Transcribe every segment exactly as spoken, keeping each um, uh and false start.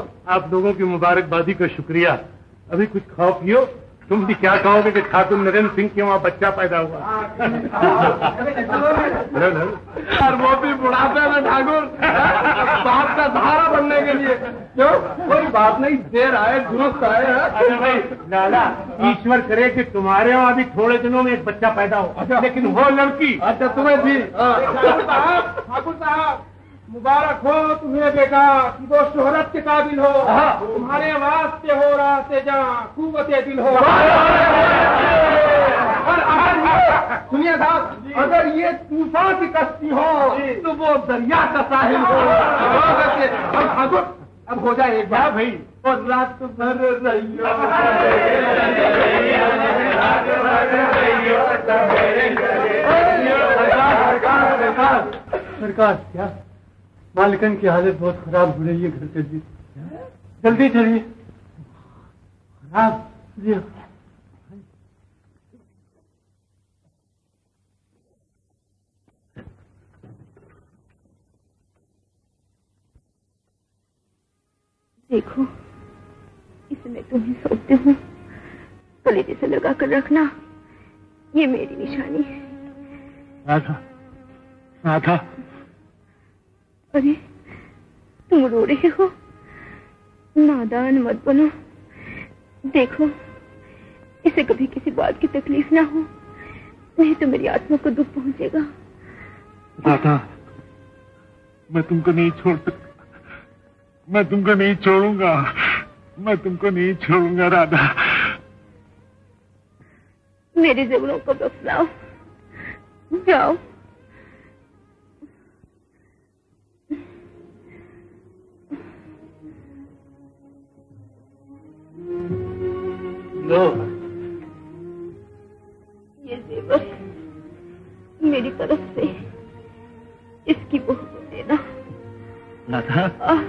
आप लोगों की मुबारकबादी का शुक्रिया। अभी कुछ खाओ पियो। तुम भी क्या कहोगे कि ठाकुर नरेंद्र सिंह के वहाँ बच्चा पैदा हुआ? और वो भी बुढ़ापे में ठाकुर, बाप का सहारा बनने के लिए। क्यों? कोई बात नहीं, देर आए दुरुस्त आए। अरे भाई लाला, ईश्वर करे कि तुम्हारे वहाँ भी थोड़े दिनों में एक बच्चा पैदा हो। अच्छा, लेकिन वो लड़की। अच्छा, तुम्हें भी ठाकुर साहब मुबारक हो तुम्हें बेटा कि वो शोहरत के काबिल हो। तुम्हारे वास्ते हो रहा से जहाँ कुव्वते दिल हो। सुनिए साहब, अगर ये तूफान की कश्ती हो तो वो दरिया का साहिल हो। अब ठाकुर अब हो जाए एक बार भाई, और रात भर रहियो। सरकार क्या मालिकन की हालत बहुत खराब हो रही है घर के जी। जल्दी चलिए। खराब जी। देखो, इसे मैं तुम्हें सौंपती हूँ, कलेजे से लगा कर रखना, ये मेरी निशानी है। राधा, राधा। अरे तुम रो रहे हो? नादान मत बनो। देखो, इसे कभी किसी बात की तकलीफ ना हो, नहीं तो मेरी आत्मा को दुख पहुंचेगा। राधा, मैं तुमको नहीं छोड़ सकता, मैं तुमको नहीं छोड़ूंगा, मैं तुमको नहीं छोड़ूंगा राधा। मेरी ज़रूरों को बख्शाओ, जाओ। लो, ये जेवर मेरी तरफ से इसकी बहू को देना। राधा,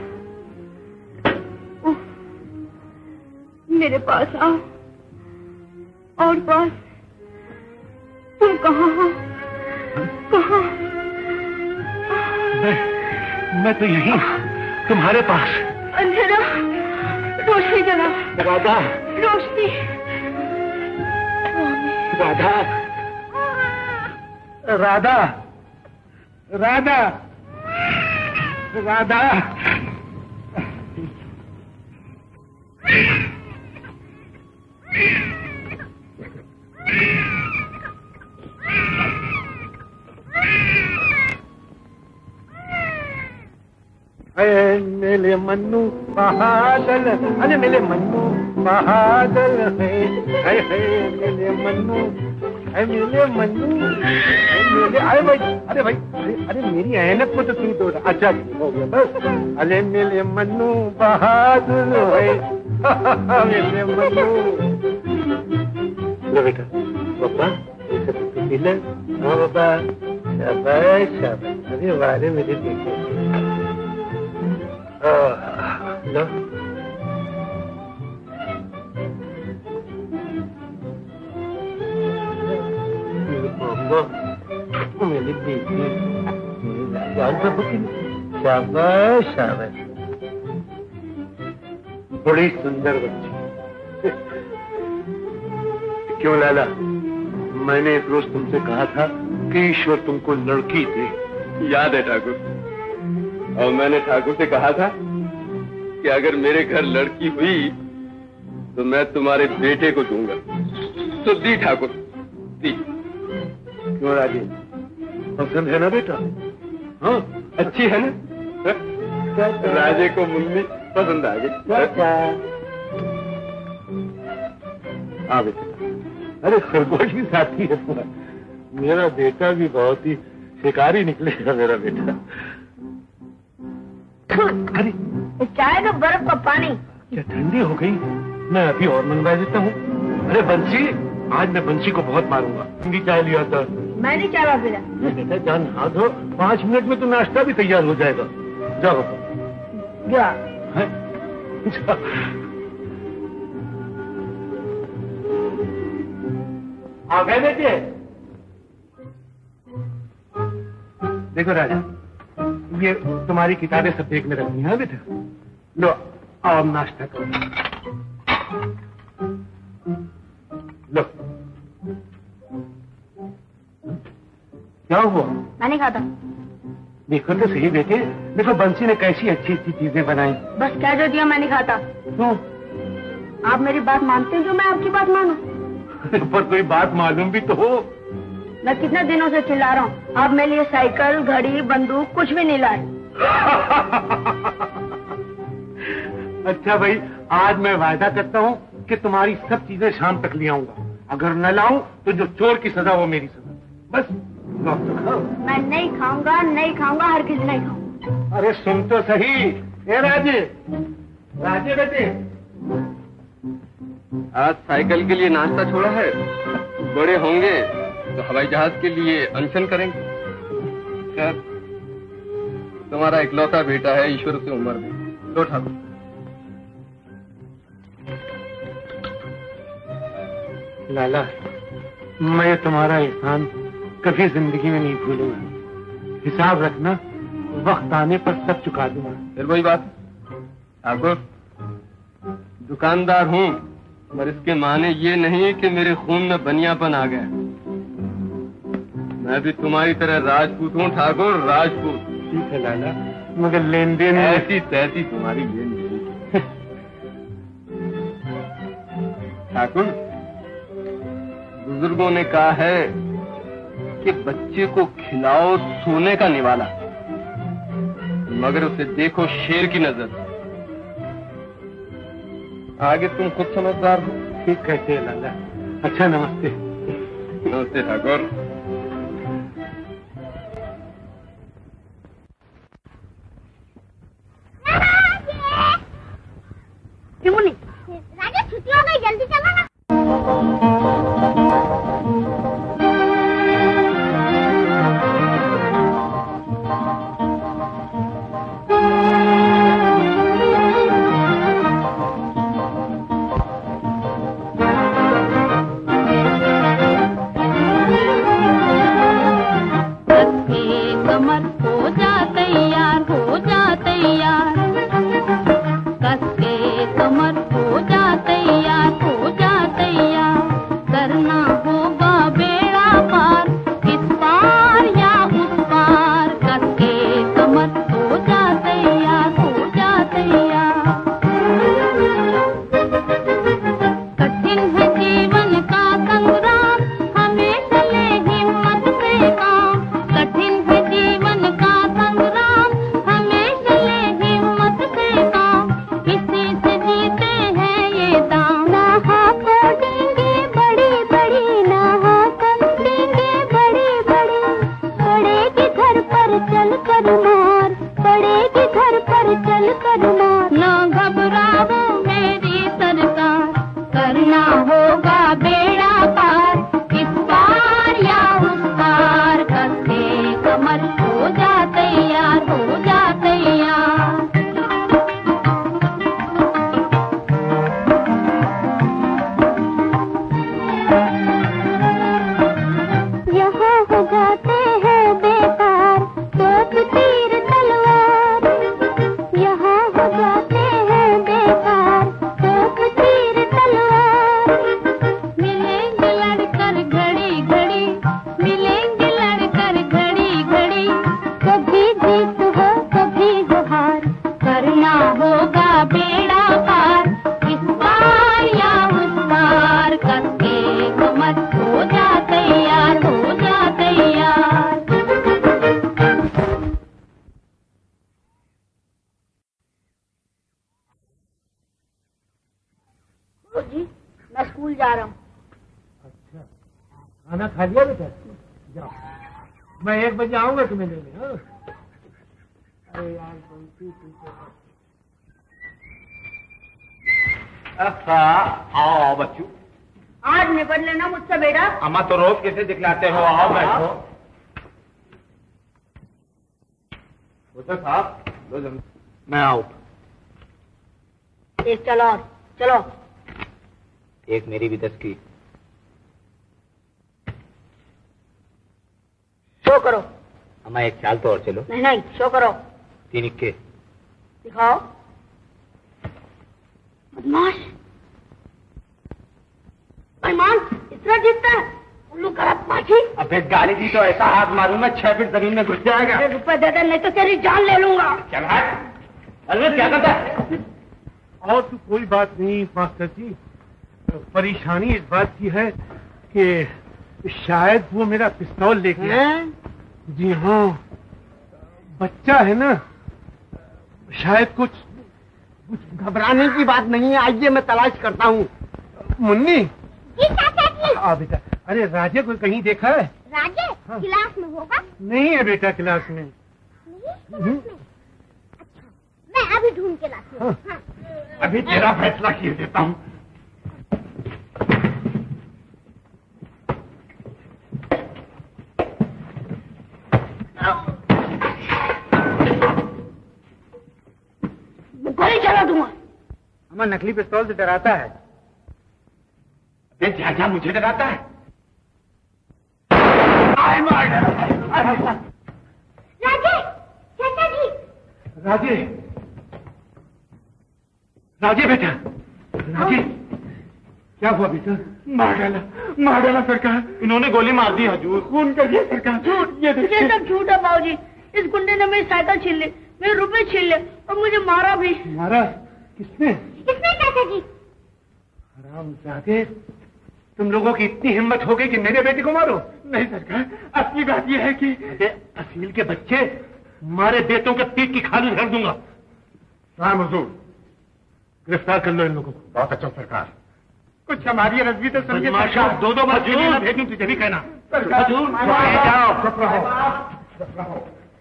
मेरे पास आओ। और पास तुम कहाँ हो? कहाँ? मैं, मैं तो यहीं तुम्हारे पास। अंधेरा, रोशनी जला। राधा, रोशनी। राधा, राधा, राधा, राधा। अरे मेरे मन्नू बहादल, अरे मेरे मन्नू बहादल है, अरे मेरे मन्नू, अरे मेरे मन्नू, मेरे अरे भाई, अरे भाई, अरे अरे मेरी ऐनक को तो तू तोड़ा। अच्छा हो गया बस। अरे मेरे मन्नू बहादुर है, मेरे मन्नू। लो बेटा, पापा पी ले। हाँ बाबा, शाबाश शाबाश। अरे वारे मेरे बेटे। लो मेरी बेटी, शाबाश शाबाश। बड़ी सुंदर बच्ची। क्यों लाला, मैंने एक रोज तुमसे कहा था कि ईश्वर तुमको लड़की दे। याद है ठाकुर। और मैंने ठाकुर से कहा था कि अगर मेरे घर लड़की हुई तो मैं तुम्हारे बेटे को दूंगा। तो दी ठाकुर, दी। क्यों राजे, पसंद है ना बेटा? हाँ, अच्छी है ना? राजे को मुन्नी पसंद आ गई। हाँ बेटा, अरे खरगोश की साथी है तुम्हारा। मेरा बेटा भी बहुत ही शिकारी निकलेगा मेरा बेटा। अरे चाय तो बर्फ का पानी। क्या ठंडी हो गई? मैं अभी और मंगवा देता हूँ। अरे बंसी, आज मैं बंसी को बहुत मारूंगा। ठंडी चाय लिया था। मैं नहीं चाय पीला। बेटा जान हाथ धो, पाँच मिनट में तो नाश्ता भी तैयार हो जाएगा। जाओ जा। जा। आ गए बेटे? देखो राजा, ये तुम्हारी किताबें सब बैग में रखनी है बेटा। लो आओ अब नाश्ता करो। लो। क्या हुआ? मैंने कहा था। देखो तो सही बेटे, देखो बंसी ने कैसी अच्छी अच्छी चीजें बनाई। बस क्या जो दिया मैंने कहा था। क्यों? आप मेरी बात मानते हैं जो मैं आपकी बात मानूं? पर कोई बात मालूम भी तो हो। मैं कितने दिनों से चिल्ला रहा हूँ, आप मेरे लिए साइकिल, घड़ी, बंदूक कुछ भी नहीं लाए। अच्छा भाई, आज मैं वायदा करता हूँ कि तुम्हारी सब चीजें शाम तक ले आऊंगा। अगर न लाऊं तो जो चोर की सजा वो मेरी सजा। बस लो तो खाओ। मैं नहीं खाऊंगा, नहीं खाऊंगा, हर किसी नहीं खाऊंगा। अरे सुन तो सही। ए राजे, राजे बेटे, आज साइकिल के लिए नाश्ता छोड़ा है, बड़े होंगे तो हवाई जहाज के लिए अनशन करेंगे। खैर, तुम्हारा इकलौता बेटा है, ईश्वर से उम्र में। लो ठाकुर। लाला, मैं तुम्हारा एहसान कभी जिंदगी में नहीं भूलूंगा। हिसाब रखना, वक्त आने पर सब चुका दूंगा। फिर वही बात ठाकुर, दुकानदार हूँ, पर इसके माने ये नहीं कि मेरे खून में बनियापन आ गया। मैं भी तुम्हारी तरह राजपूत हूँ ठाकुर, राजपूत। ठीक है लाला, मगर लेन देन ऐसी तैसी तुम्हारी लेन देन। ठाकुर, बुजुर्गों ने कहा है कि बच्चे को खिलाओ सोने का निवाला, मगर उसे देखो शेर की नजर। आगे तुम खुद समझदार हो। ठीक कहते हैं लाला। अच्छा, नमस्ते। नमस्ते ठाकुर। क्यों नहीं? राजा छुट्टी हो गई, जल्दी चलो ना। आओ बच्चू, आज निपट लेना मुझसे बेटा। अम्मा तो रोज कैसे दिखलाते हो। आओ बैठो। तो साहब लो जम। मैं आऊं। एक चलो और चलो। एक मेरी भी दस की। शो करो। अम्मा एक चाल तो और चलो। नहीं नहीं, शो करो। तीन इक्के दिखाओ। बदमाश बेईमान इतना जीतता है उल्लू करप माछी। अबे गाली दी तो ऐसा हाथ मारूंगा छह फीट जमीन में घुस जाएगा। रुपए दे दे नहीं तो तेरी जान ले लूंगा। चल हट। अरे क्या करता है? और तो कोई बात नहीं मास्टर जी, परेशानी इस बात की है कि शायद वो मेरा पिस्तौल लेके आया। जी हाँ, बच्चा है ना, शायद कुछ कुछ घबराने की बात नहीं है। आइए मैं तलाश करता हूँ। मुन्नी जी चाचा जी। आ बेटा, अरे राजे को कहीं देखा है? राजे हाँ। क्लास में होगा? नहीं है बेटा क्लास में। नहीं क्लास में। अच्छा मैं अभी ढूंढ के लाती हूँ। हाँ। अभी तेरा फैसला किए देता हूँ। गोली चला दूंगा। हमें नकली पिस्तौल से डराता है। अबे चाचा मुझे डराता है। राजे चाचा जी। राजे राजे बेटा, राजे क्या हुआ बेटा? मार डाला, मार डाला सरकार। इन्होंने गोली मार दी हजूर। खून कर दिया सरकार। झूठ ये देखिए। ये सब झूठ है बाबूजी। इस गुंडे ने मेरी साइकिल छीन ली, मेरे रुपए छीन ले और मुझे मारा भी। मारा? किसने? किसने चाचा जी? हरामजादे, तुम लोगों की इतनी हिम्मत हो गई कि मेरे बेटे को मारो? नहीं सरकार, असली बात यह है कि असील के बच्चे, मारे बेटों के पीठ की खाल उधेड़ दूंगा। राम हुजूर, गिरफ्तार कर लो इन लोगों को। बहुत अच्छा सरकार। कुछ हमारी रजवी तो समझे माशा, दो दो बार भेजूं तुझे भी कहना। सरकार जाओ, चुप रहो।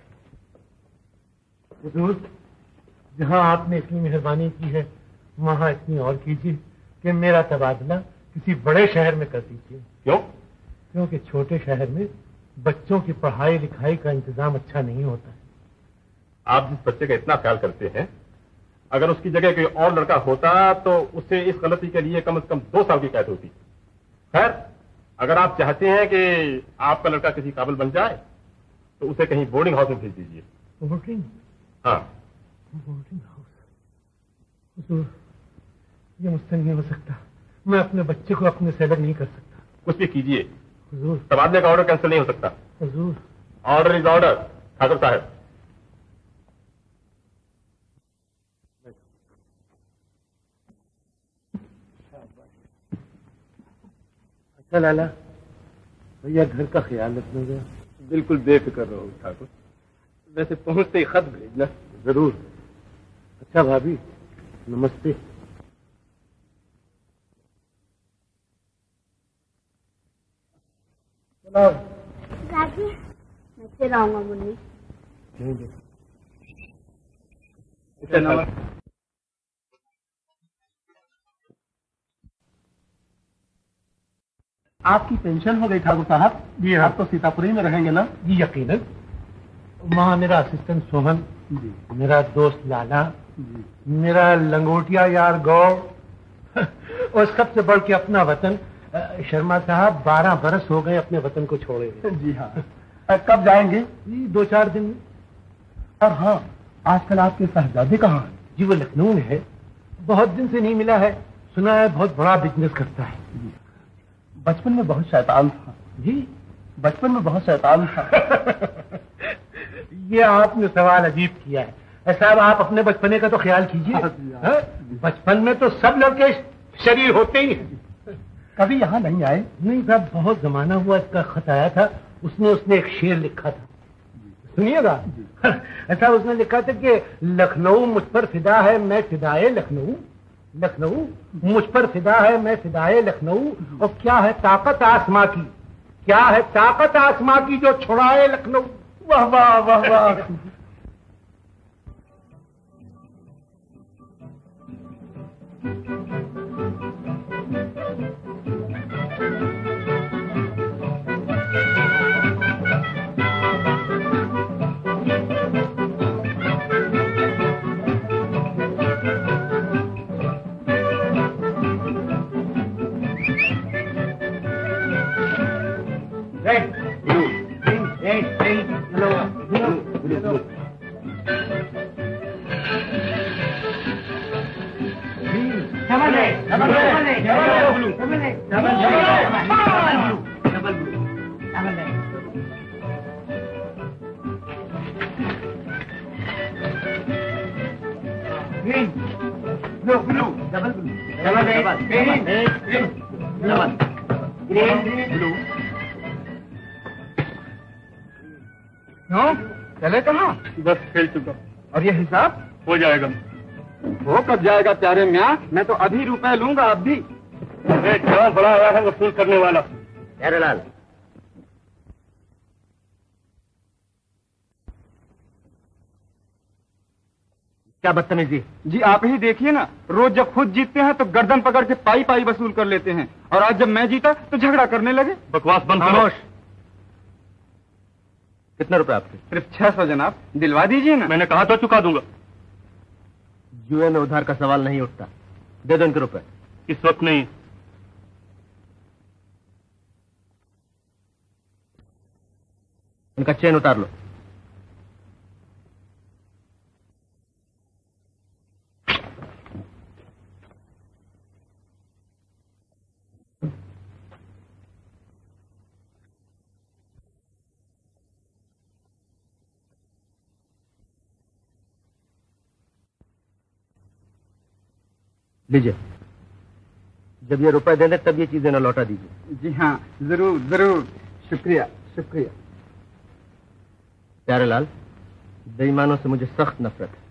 हुजूर, जहाँ आपने इतनी मेहरबानी की है वहाँ इतनी और कीजिए कि मेरा तबादला किसी बड़े शहर में कर दीजिए। क्यों? क्योंकि छोटे शहर में बच्चों की पढ़ाई लिखाई का इंतजाम अच्छा नहीं होता है। आप जिस बच्चे का इतना ख्याल करते हैं, अगर उसकी जगह कोई और लड़का होता तो उसे इस गलती के लिए कम से कम दो साल की कैद होती। खैर, अगर आप चाहते हैं कि आपका लड़का किसी काबिल बन जाए तो उसे कहीं बोर्डिंग हाउस में भेज दीजिए। बोर्डिंग? हाँ, बोर्डिंग हाउस? हुजूर, ये मुझसे नहीं हो सकता। मैं अपने बच्चे को अपने से अलग नहीं कर सकता। कुछ भी कीजिए, हुजूर। तबादले का ऑर्डर कैंसिल नहीं हो सकता। हुजूर। ऑर्डर इज ऑर्डर, ठाकुर साहब। अच्छा लाला, भैया घर का ख्याल रखना। बिल्कुल बेफिक्र रहो ठाकुर। वैसे पहुंचते ही खत भेजना। जरूर। अच्छा भाभी, नमस्ते। राजी, मैं फिर आऊंगा मुन्नी। आपकी पेंशन हो गई ठाकुर साहब? जी आप तो सीतापुरी में रहेंगे ना? जी यकीनन। वहाँ मेरा असिस्टेंट सोहन, मेरा दोस्त लाला, मेरा लंगोटिया यार गौर और सबसे बढ़ के अपना वतन शर्मा साहब, बारह बरस हो गए अपने वतन को छोड़े। जी हाँ। कब जाएंगे? जी दो चार दिन में। और हाँ, आजकल आपके साहबजादे कहाँ हैं? जी वो लखनऊ में है, बहुत दिन से नहीं मिला है। सुना है बहुत बड़ा बिजनेस करता है। बचपन में बहुत शैतान था। जी बचपन में बहुत शैतान था। ये आपने सवाल अजीब किया है साहब। आप अपने बचपने का तो ख्याल कीजिए। बचपन में तो सब लड़के शरीर होते ही हैं। कभी यहाँ नहीं आए? नहीं साहब, बहुत जमाना हुआ इसका खत आया था। उसने उसने एक शेर लिखा था, सुनिएगा। ऐसा उसने लिखा था कि लखनऊ मुझ पर फिदा है, मैं फिदाए लखनऊ। लखनऊ मुझ पर फिदा है, मैं फिदाए लखनऊ। और क्या है ताकत आसमां की, क्या है ताकत आसमां की जो छुड़ाए लखनऊ। वाह वाह वाह वाह। Red, blue, pink, red, pink, yellow, blue, blue, blue. Double है, डबल है, डबल है, डबल है, डबल है, डबल है, डबल डबल है। Green, blue, blue, double blue, double है, green, green, double, green, blue. क्यों? चले कहाँ? बस खेल चुका। और ये हिसाब हो जाएगा। वो कब जाएगा प्यारे मियाँ? मैं तो अभी रुपए लूंगा अभी। एक जवान बड़ा आया है वसूल करने वाला। प्यारे लाल, क्या बदतमीजी। जी आप ही देखिए ना, रोज जब खुद जीतते हैं तो गर्दन पकड़ के पाई पाई वसूल कर लेते हैं, और आज जब मैं जीता तो झगड़ा करने लगे। बकवास बंद करो। खामोश। कितने रुपए आपके? सिर्फ छह सौ जनाब, दिलवा दीजिए ना। मैंने कहा तो चुका दूंगा। जुए में उधार का सवाल नहीं उठता, दे दो इनके रुपए। इस वक्त नहीं। इनका चेन उतार लो। लीजिए, जब ये रुपए दे दे तब ये चीजें न लौटा दीजिए। जी हाँ, जरूर जरूर, शुक्रिया शुक्रिया। प्यारे लाल, बेईमानों से मुझे सख्त नफरत है।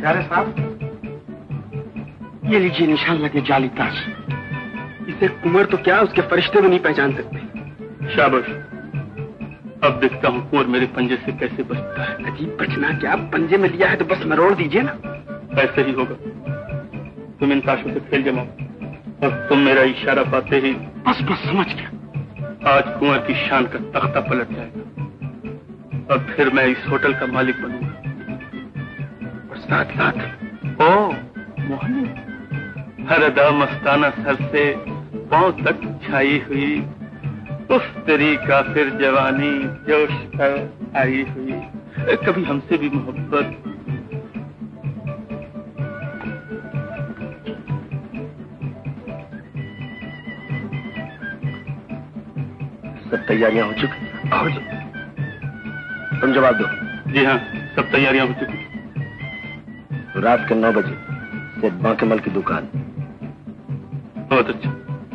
प्यारे साहब, ये लीजिए निशान लगे जाली ताश। इसे कुंवर तो क्या उसके फरिश्ते भी नहीं पहचान सकते। शाबाश, अब देखता हूँ कुंवर मेरे पंजे से कैसे बचता है। अजीब बचना क्या, पंजे में लिया है तो बस मरोड़ दीजिए ना। ऐसे ही होगा। तुम इन ताशों से खेल जमाओ और तुम मेरा इशारा पाते ही। बस बस समझ गया। आज कुंवर की शान का तख्ता पलट जाएगा और फिर मैं इस होटल का मालिक बनूंगा। और साथ साथ ओ मोहनी, हर अदा मस्ताना सर से पांव तक छाई हुई, उस तेरी काफिर जवानी जोश पर आई हुई, कभी हमसे भी मोहब्बत। सब तैयारियां हो चुकी? आओ जी, तुम जवाब दो। जी हाँ, सब तैयारियां हो चुकी। रात के नौ बजे सेठ बांकेमल की दुकान। बहुत अच्छा।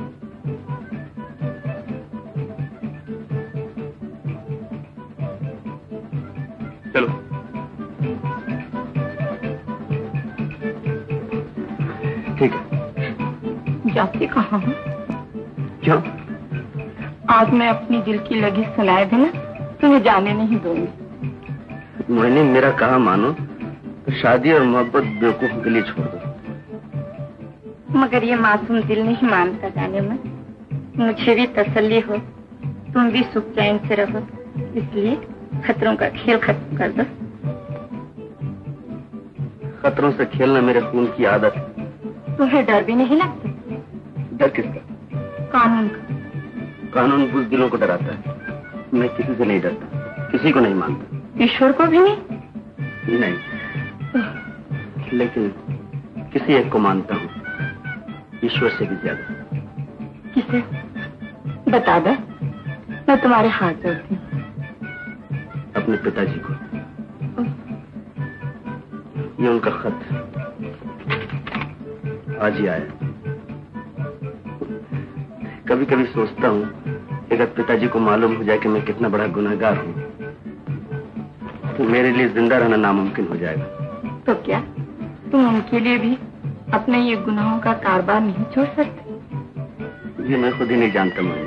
चलो। ठीक है। जाते कहाँ हूँ? क्यों? आज मैं अपनी दिल की लगी सुनाए देना, तुम्हें जाने नहीं दूंगी। मोहिनी, मेरा कहा मानो तो शादी और मोहब्बत बेवकूफ के लिए छोड़ दो। मगर ये मासूम दिल नहीं मानता जाने मन। मुझे भी तसल्ली हो, तुम भी सुख चैन से रहो, इसलिए खतरों का खेल खत्म कर दो। खतरों से खेलना मेरे खून की आदत है। तुम्हें डर भी नहीं लगता? डर किसका? कानून का। कानून बुज़दिलों को डराता है। मैं किसी से नहीं डरता, किसी को नहीं मानता। ईश्वर को भी नहीं? नहीं, लेकिन किसी एक को मानता हूँ, ईश्वर से भी ज्यादा। किसे? बता दो, मैं तुम्हारे हाथ जोड़ती हूँ। अपने पिताजी को। ये उनका खत आज ही आया। कभी कभी सोचता हूँ अगर पिताजी को मालूम हो जाए कि मैं कितना बड़ा गुनहगार हूँ तो मेरे लिए जिंदा रहना नामुमकिन हो जाएगा। तो क्या तुम उनके लिए भी अपने ये गुनाहों का कारोबार नहीं छोड़ सकते? ये मैं खुद ही नहीं जानता। मैं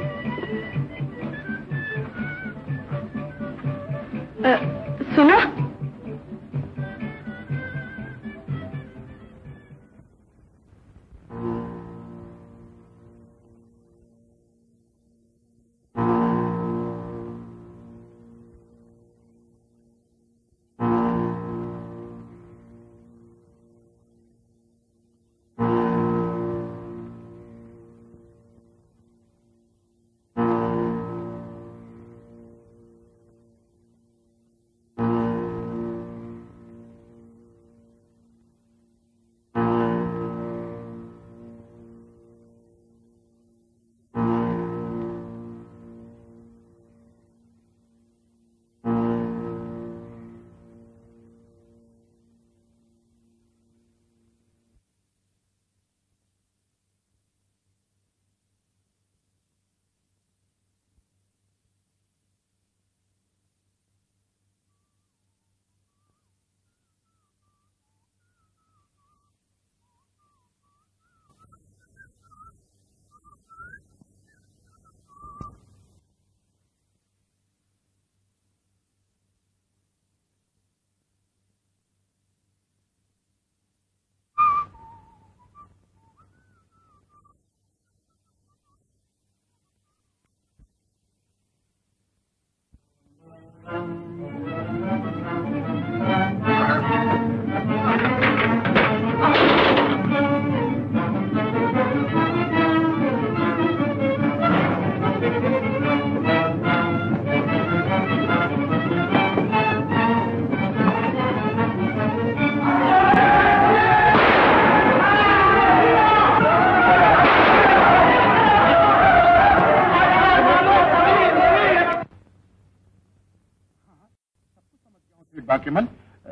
सुनो, बांकेमल,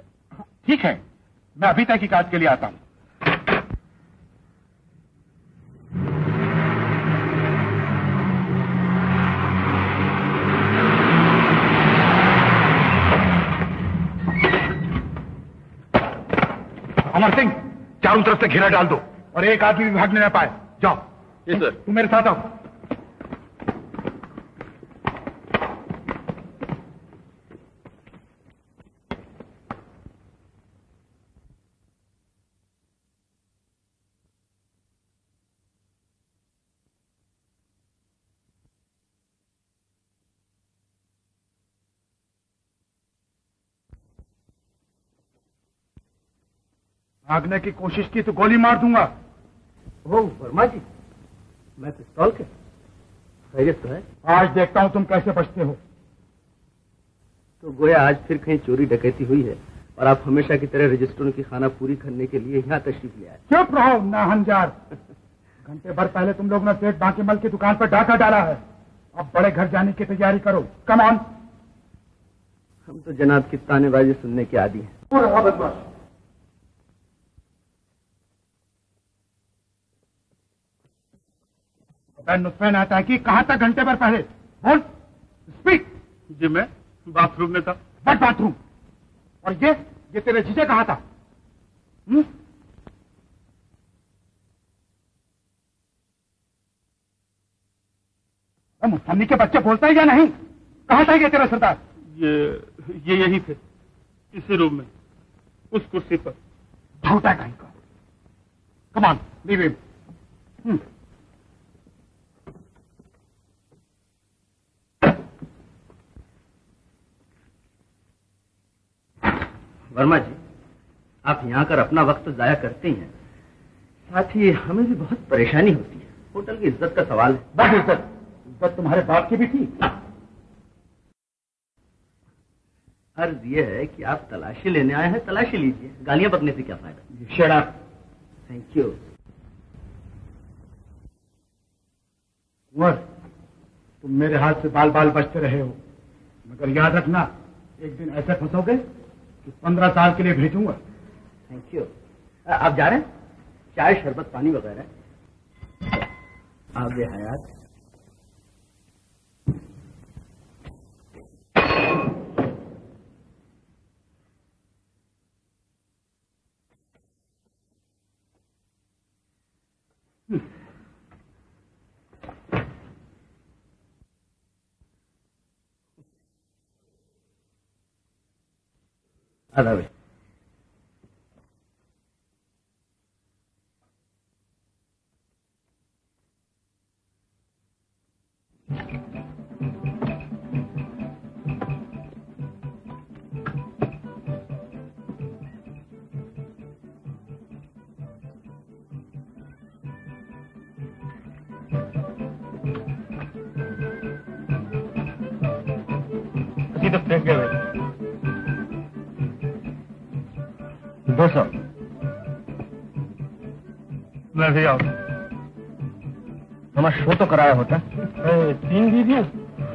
ठीक है, मैं अभी तहकीकात के लिए आता हूं। अमर सिंह, चारों तरफ से घेरा डाल दो और एक आदमी भी भागने न पाए। जाओ। जी सर। तुम मेरे साथ आओ। भागने की कोशिश की तो गोली मार दूंगा। ओ वर्मा जी, मैं पिस्तौल के खैरियत तो है। आज देखता हूं तुम कैसे बचते हो। तो गोया आज फिर कहीं चोरी डकैती हुई है और आप हमेशा की तरह रजिस्टरों की खाना पूरी करने के लिए यहाँ तशरीफ ले आए। चुप रहो नाहंजार। घंटे भर पहले तुम लोग ने सेठ बांकीमल की दुकान पर डाका डाला है। अब बड़े घर जाने की तैयारी करो। Come on. हम तो जनाब की तानेबाजी सुनने के आदी हैं। नुस्फैन आता है कि कहाँ तक घंटे भर पहले? बोल, स्पीक। जी मैं बाथरूम में था। But bathroom. और ये ये तेरे जीजे कहाँ था? हुँ? मुसन्नी के बच्चे बोलता है या नहीं? कहाँ था ये तेरा सरदार? ये ये यही थे, इसी रूम में, उस कुर्सी पर। झूठा कहीं का। Come on, leave him. Verma ji, आप यहाँ कर अपना वक्त तो जाया करते ही हैं, साथ ही हमें भी बहुत परेशानी होती है। होटल की इज्जत का सवाल है। बस इज्जत इज्जत तुम्हारे बाप की भी थी। अर्ज ये है कि आप तलाशी लेने आए हैं, तलाशी लीजिए। गालियां बकने से क्या फायदा। Shut up. Thank you. Kunwar, तुम मेरे हाथ से बाल बाल बचते रहे हो, मगर याद रखना एक दिन ऐसे फंसोगे कि पंद्रह साल के लिए भेजूंगा। Thank you. आप जा रहे हैं? चाय शरबत पानी वगैरह आगे हयात। आधा भाई। सीधा फेंक गया भाई। दो सौ। मैं भी आऊँ। हमारा शो तो कराया होता। तीन दीजिए।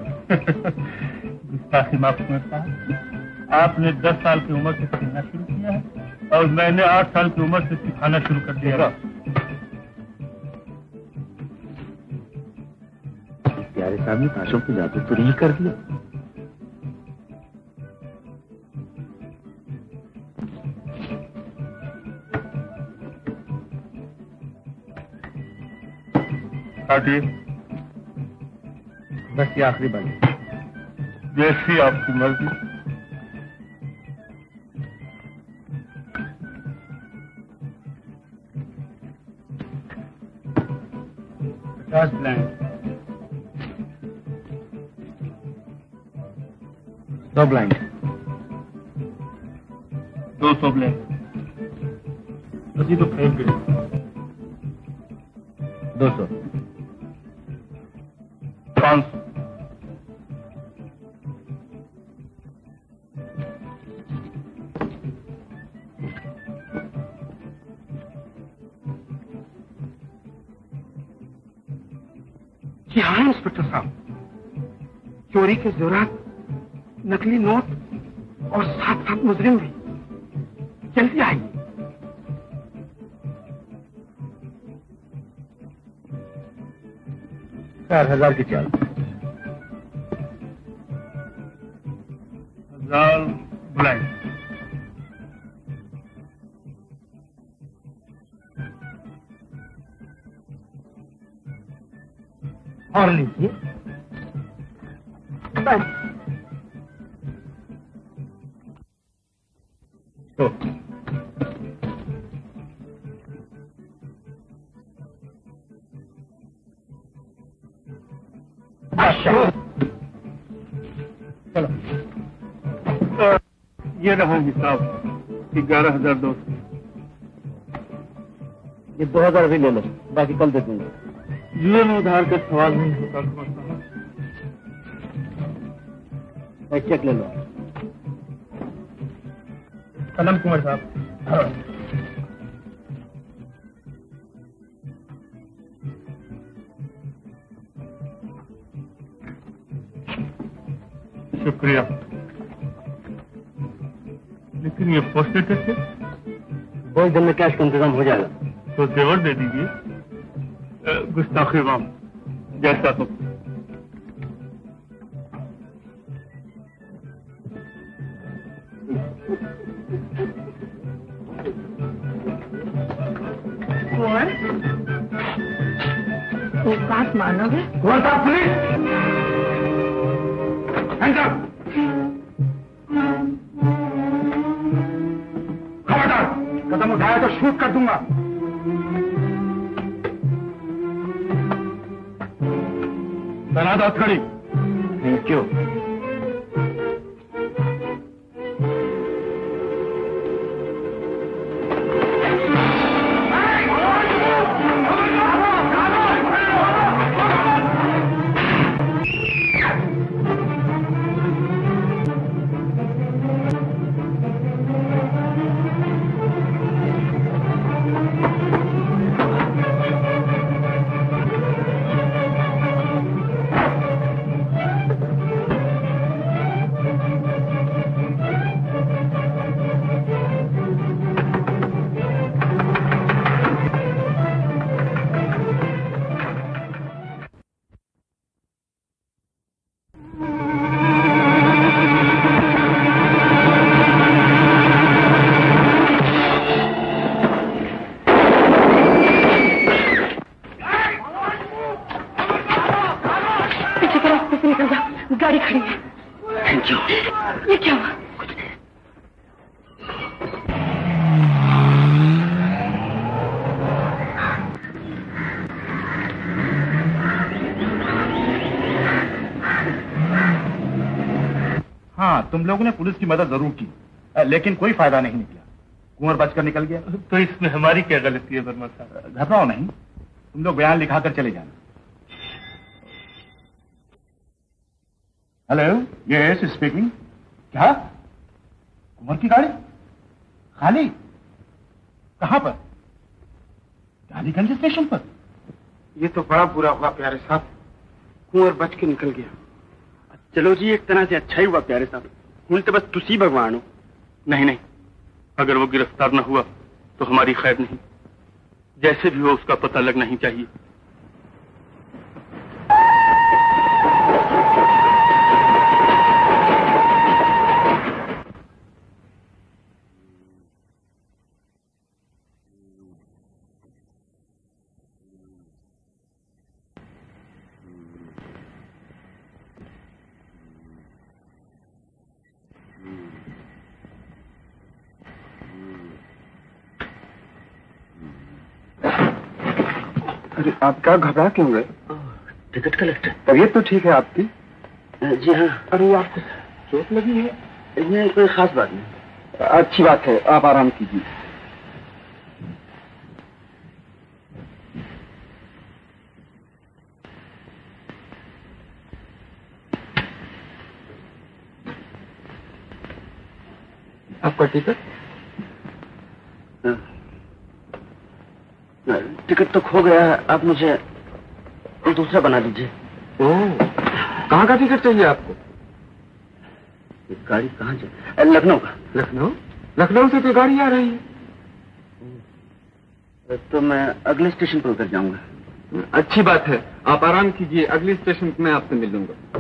गुस्ताखी माफ समझता है। आपने दस साल की उम्र से सीखना शुरू किया है और मैंने आठ साल की उम्र से सिखाना शुरू कर दिया। प्यारे साहब ने ताशों की जादू तो नहीं कर दिया। काटिए। बस ये आखिरी बात। जैसी आपकी मर्जी। पचास ब्लैंक। दो ब्लाइंड। दो सौ ब्लैंक। अभी तो फेंक गए। दो सौ। पाँच सौ। जी हाँ इंस्पेक्टर साहब, चोरी के जेवरात, नकली नोट और साथ साथ मुजरिम भी। जल्दी आइए। चार हजार की चाल। हजार ब्लैंक। और लीजिए। बस। तो चलो, ये रहा हिसाब, ग्यारह हजार दो सौ। ये दो हजार भी ले लो, बाकी कल दे दूंगा। जीवन उधार का सवाल नहीं होता कुंवर साहब। एक चेक ले लो। कलम कुंवर साहब। शुक्रिया, लेकिन ये पोस्टर कैसे? कुछ दिन में कैश का इंतजाम हो जाएगा। तो जेवर दे दीजिए। गुस्ताखी वाम, जैसा तो। कुंवर, एक बात मानोगे? कुंवर साहब प्लीज, हैंड्स अप। खबरदार, कदम उठाया तो शूट कर दूंगा। तनाद हथकड़ी। Thank you. गाड़ी खड़ी है। Thank you. ये क्या हुआ? हाँ, तुम लोगों ने पुलिस की मदद जरूर की, लेकिन कोई फायदा नहीं निकला। कुंवर बचकर निकल गया। तो इसमें हमारी क्या गलती है वर्मा साहब? घबराओ नहीं, तुम लोग बयान लिखाकर चले जाना। Hello, yes speaking. क्या? कुंवर की गाड़ी खाली? कहां पर? डालीगंज स्टेशन पर? ये तो बड़ा बुरा हुआ प्यारे साहब, कुंवर बच के निकल गया। चलो जी, एक तरह से अच्छा ही हुआ प्यारे साहब। हूं तो बस तुसी भगवान हो। नहीं नहीं, अगर वो गिरफ्तार न हुआ तो हमारी खैर नहीं। जैसे भी हो उसका पता लगना ही चाहिए। अरे आप क्या घबरा क्यों गए? Ticket collector. तबीयत तो ठीक है आपकी? जी हाँ। अरे आपको चोट लगी है? ये कोई खास बात नहीं। अच्छी बात है, आप आराम कीजिए। आपका टिकट? टिकट तो खो गया है, आप मुझे दूसरा बना दीजिए। ओह, कहाँ का टिकट चाहिए आपको? गाड़ी कहाँ जा? लखनऊ का। लखनऊ? लखनऊ से तो गाड़ी आ रही है। तो मैं अगले स्टेशन पर उतर जाऊंगा। अच्छी बात है, आप आराम कीजिए, अगले स्टेशन पर मैं आपसे मिल लूंगा।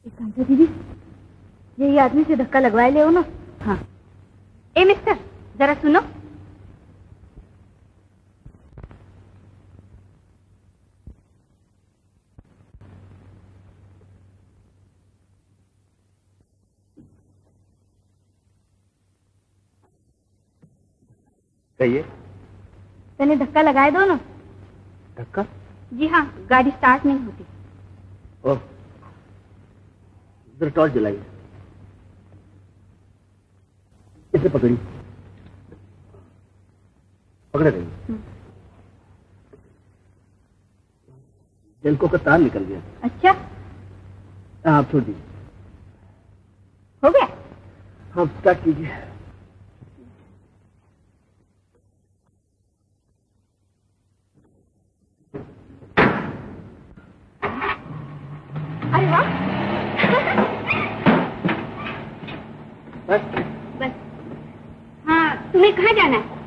कांता दीदी, यही आदमी से धक्का लगवाए ले हो ना। हाँ। ए मिस्टर, जरा सुनो। कहिए। तने धक्का लगाए दो ना। धक्का? जी हाँ, गाड़ी स्टार्ट नहीं होती। ओह, इधर टॉर्च जलाइए। इसे पकड़िए, पकड़े रहिए। जलको का तार निकल गया। अच्छा, हाँ, आप छोड़ दीजिए। हो गया? हाँ, स्टार्ट कीजिए। अरे वाह। बस बस। हाँ, तुम्हें कहाँ जाना है?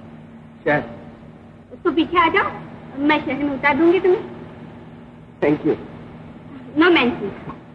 शहर। तो पीछे आ जाओ, मैं शहर में उतार दूंगी तुम्हें। Thank you. No mention.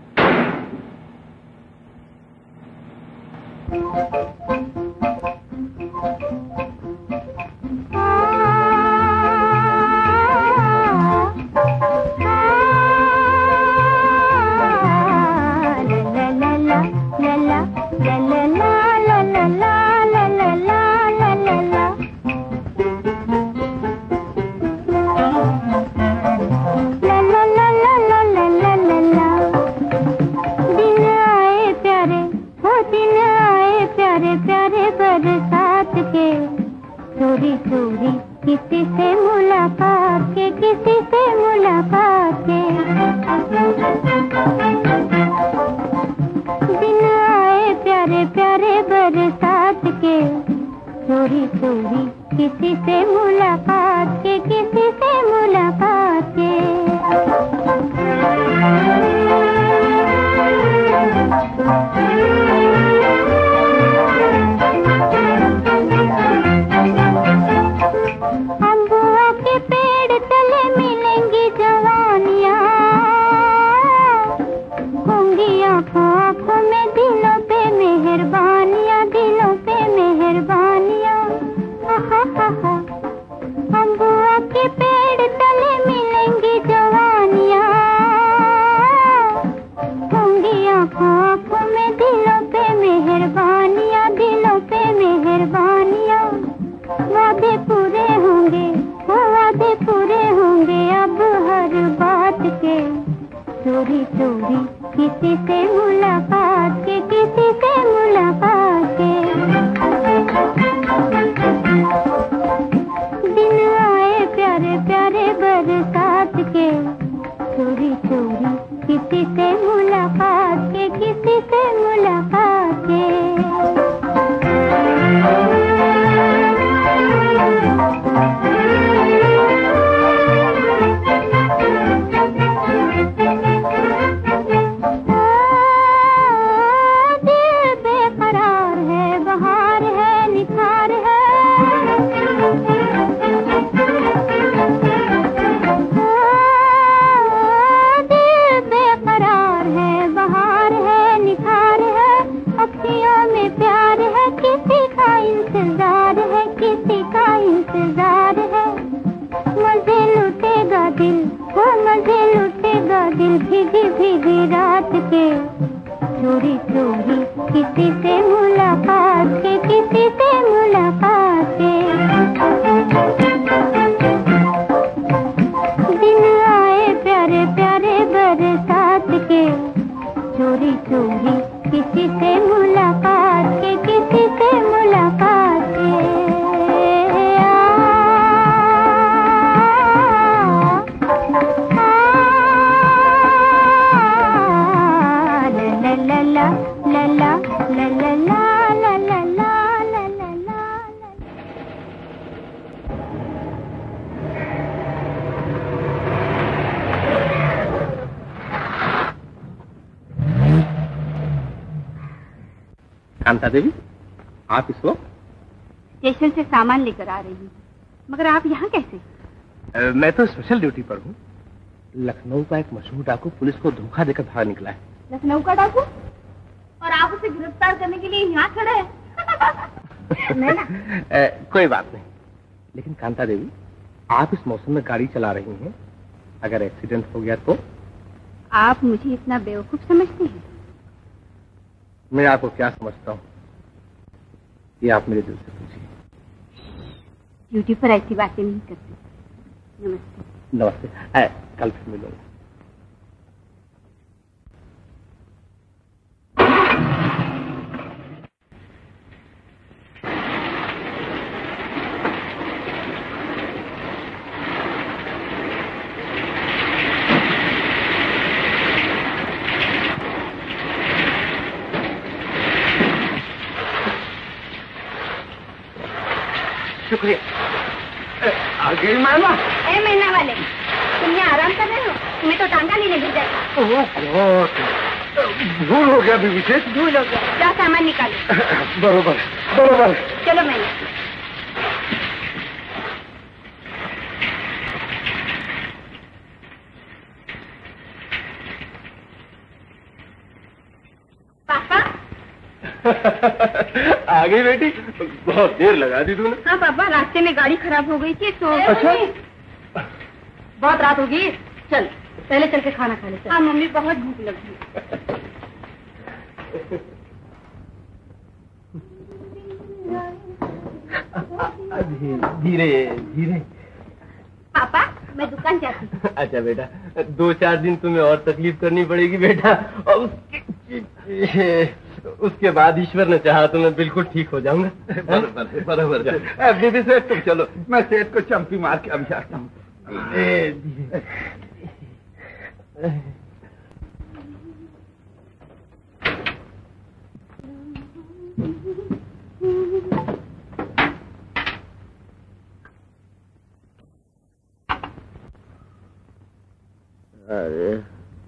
Kanta Devi, आप इस वक्त स्टेशन से सामान लेकर आ रही हूँ, मगर आप यहाँ कैसे? आ, मैं तो स्पेशल ड्यूटी पर हूँ। लखनऊ का एक मशहूर डाकू पुलिस को धोखा देकर भाग निकला है। लखनऊ का डाकू, और आप उसे गिरफ्तार करने के लिए यहाँ खड़े हैं। मैं ना ए, कोई बात नहीं, लेकिन कांता देवी, आप इस मौसम में गाड़ी चला रही हैं, अगर एक्सीडेंट हो गया तो? आप मुझे इतना बेवकूफ समझते हैं? मैं आपको क्या समझता हूँ, ये आप मेरे दिल से पूछिए। ड्यूटी पर ऐसी बातें नहीं करते। नमस्ते। नमस्ते। ए, कल फिर मिलूंगा। शुक्रिया। आगे मैना। ए मैना वाले, तुम यहाँ आराम कर रहे हो? तुम्हें तो टांगा लेने भेजा है। भूल हो गया बीबी से। भूल हो गया, क्या सामान निकालो। बरोबर बरोबर। चलो मैना। पापा। आ गई बेटी, बहुत देर लगा दी तूने। हाँ पापा, रास्ते में गाड़ी खराब हो गई थी तो। अच्छा, बहुत रात होगी, चल पहले चल के खाना खा ले। हाँ मम्मी, बहुत भूख लगी। धीरे धीरे। पापा, मैं दुकान जाती हूँ। अच्छा बेटा, दो चार दिन तुम्हें और तकलीफ करनी पड़ेगी बेटा, और उसके उसके बाद ईश्वर ने चाहा तो मैं बिल्कुल ठीक हो जाऊंगा। बराबर बराबर। बीबी सेठ तुम चलो, मैं सेठ को चंपी मार के अभी आता हूँ। अरे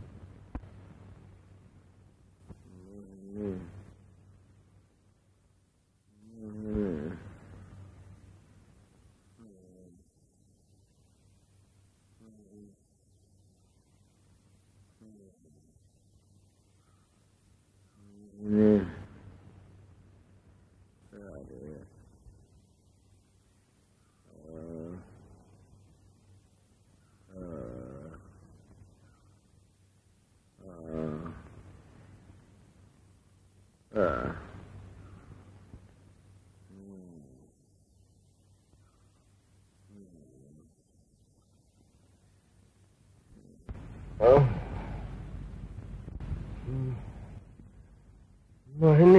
मोहिनी,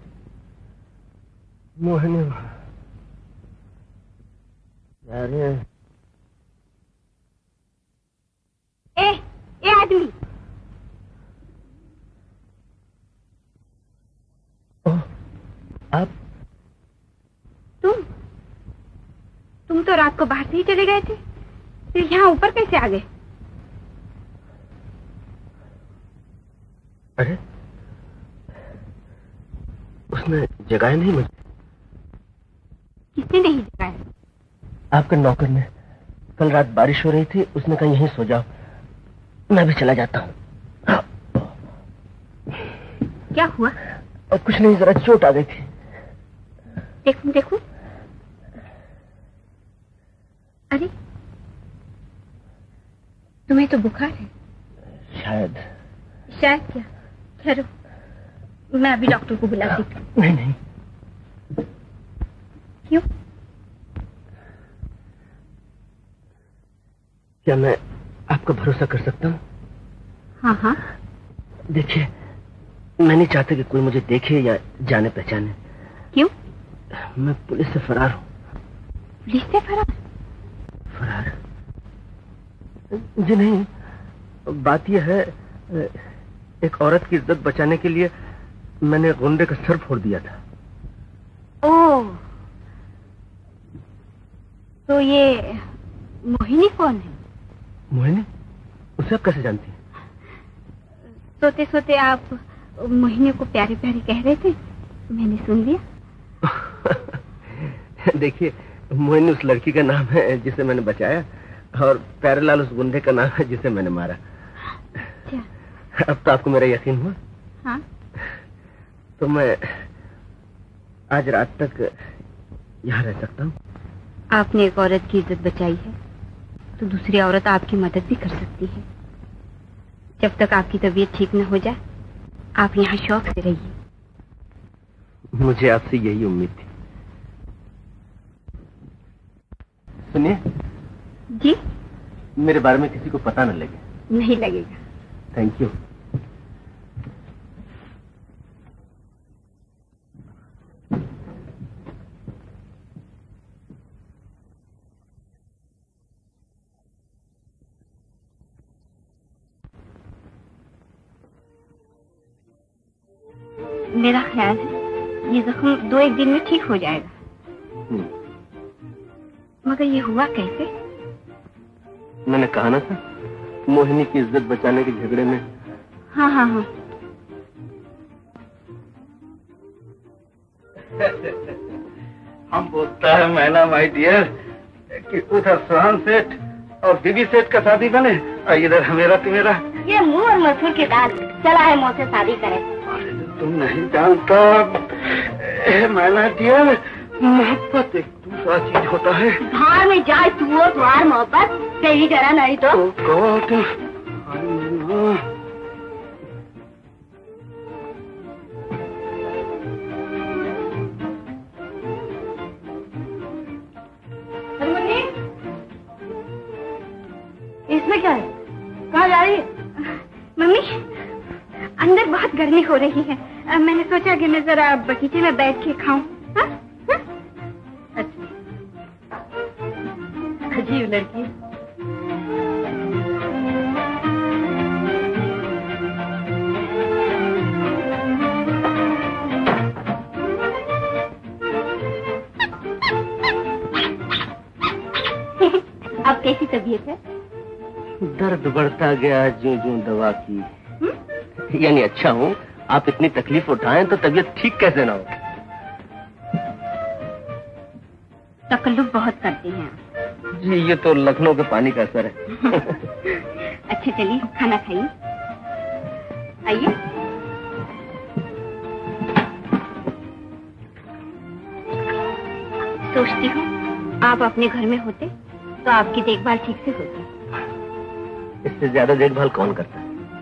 मोहिनी, अरे ए, ए आदमी, आप? तुम तुम तो रात को बाहर से ही चले गए थे, फिर यहाँ ऊपर कैसे आ गए? अरे उसने जगाया नहीं मुझे। किसने नहीं जगाया? आपके नौकर ने। कल रात बारिश हो रही थी, उसने कहा यहीं सो जाओ, मैं भी चला जाता हूँ। क्या हुआ? और कुछ नहीं, जरा चोट आ गई थी। देखूं देखूं। अरे तुम्हें तो बुखार है। शायद। शायद क्या? ठहरो, मैं अभी डॉक्टर को बुलाती हूँ। नहीं नहीं। क्यों? क्या मैं आपका भरोसा कर सकता हूँ? हाँ हाँ। देखिए, मैं नहीं चाहता कि कोई मुझे देखे या जाने पहचाने। क्यों? मैं पुलिस से फरार हूँ। पुलिस से फरार? फरार? जी नहीं, बात यह है, एक औरत की इज्जत बचाने के लिए मैंने गुंडे का सर फोड़ दिया था। ओह, तो ये मोहिनी कौन है? मोहिनी? उसे आप कैसे जानती हैं? सोते सोते आप मोहिनी को प्यारे प्यारे कह रहे थे, मैंने सुन लिया। देखिए, मोहिनी उस लड़की का नाम है जिसे मैंने बचाया, और प्यारेलाल उस गुंडे का नाम है जिसे मैंने मारा। अच्छा, अब तो आपको मेरा यकीन हुआ? हाँ। तो मैं आज रात तक यहाँ रह सकता हूँ? आपने एक औरत की इज्जत बचाई है तो दूसरी औरत आपकी मदद भी कर सकती है। जब तक आपकी तबीयत ठीक न हो जाए आप यहाँ शौक से रहिए। मुझे आपसे यही उम्मीद थी। सुनिए। जी? मेरे बारे में किसी को पता न लगे। नहीं लगेगा। Thank you. मेरा ख्याल है ये जख्म दो एक दिन में ठीक हो जाएगा। मगर ये हुआ कैसे? मैंने कहा ना था, मोहिनी की इज्जत बचाने के झगड़े में। हाँ हाँ हाँ। हम बोलता है मैना माय डियर कि उधर सुहान सेठ और बीबी सेठ का शादी बने और इधर मेरा तुम्हारा। ये मुंह और मसूर की दाल चला है मुझसे शादी करे। तुम नहीं जानता मैना डियर, मोहब्बत एक दूसरा चीज होता है। धार में जाए तू और तुम्हार मोहब्बत तेरी जरा नहीं तो। ओ गॉड, इसमें क्या है? कहाँ जा रही है? मम्मी अंदर बहुत गर्मी हो रही है। आ, मैंने सोचा कि मैं जरा बगीचे में बैठ के खाऊं। हाँ? हाँ? अच्छा। अजीब लड़की। अब कैसी तबीयत है? दर्द बढ़ता गया जो जो दवा की। यानी अच्छा हूँ, आप इतनी तकलीफ उठाएं तो तबीयत ठीक कैसे ना हो? तकल्लुफ बहुत करते हैं। जी ये तो लखनऊ के पानी का असर है। अच्छा चलिए खाना खाइए। आइए। सोचती हूँ आप अपने घर में होते तो आपकी देखभाल ठीक से होती। इससे ज्यादा देखभाल कौन करता है?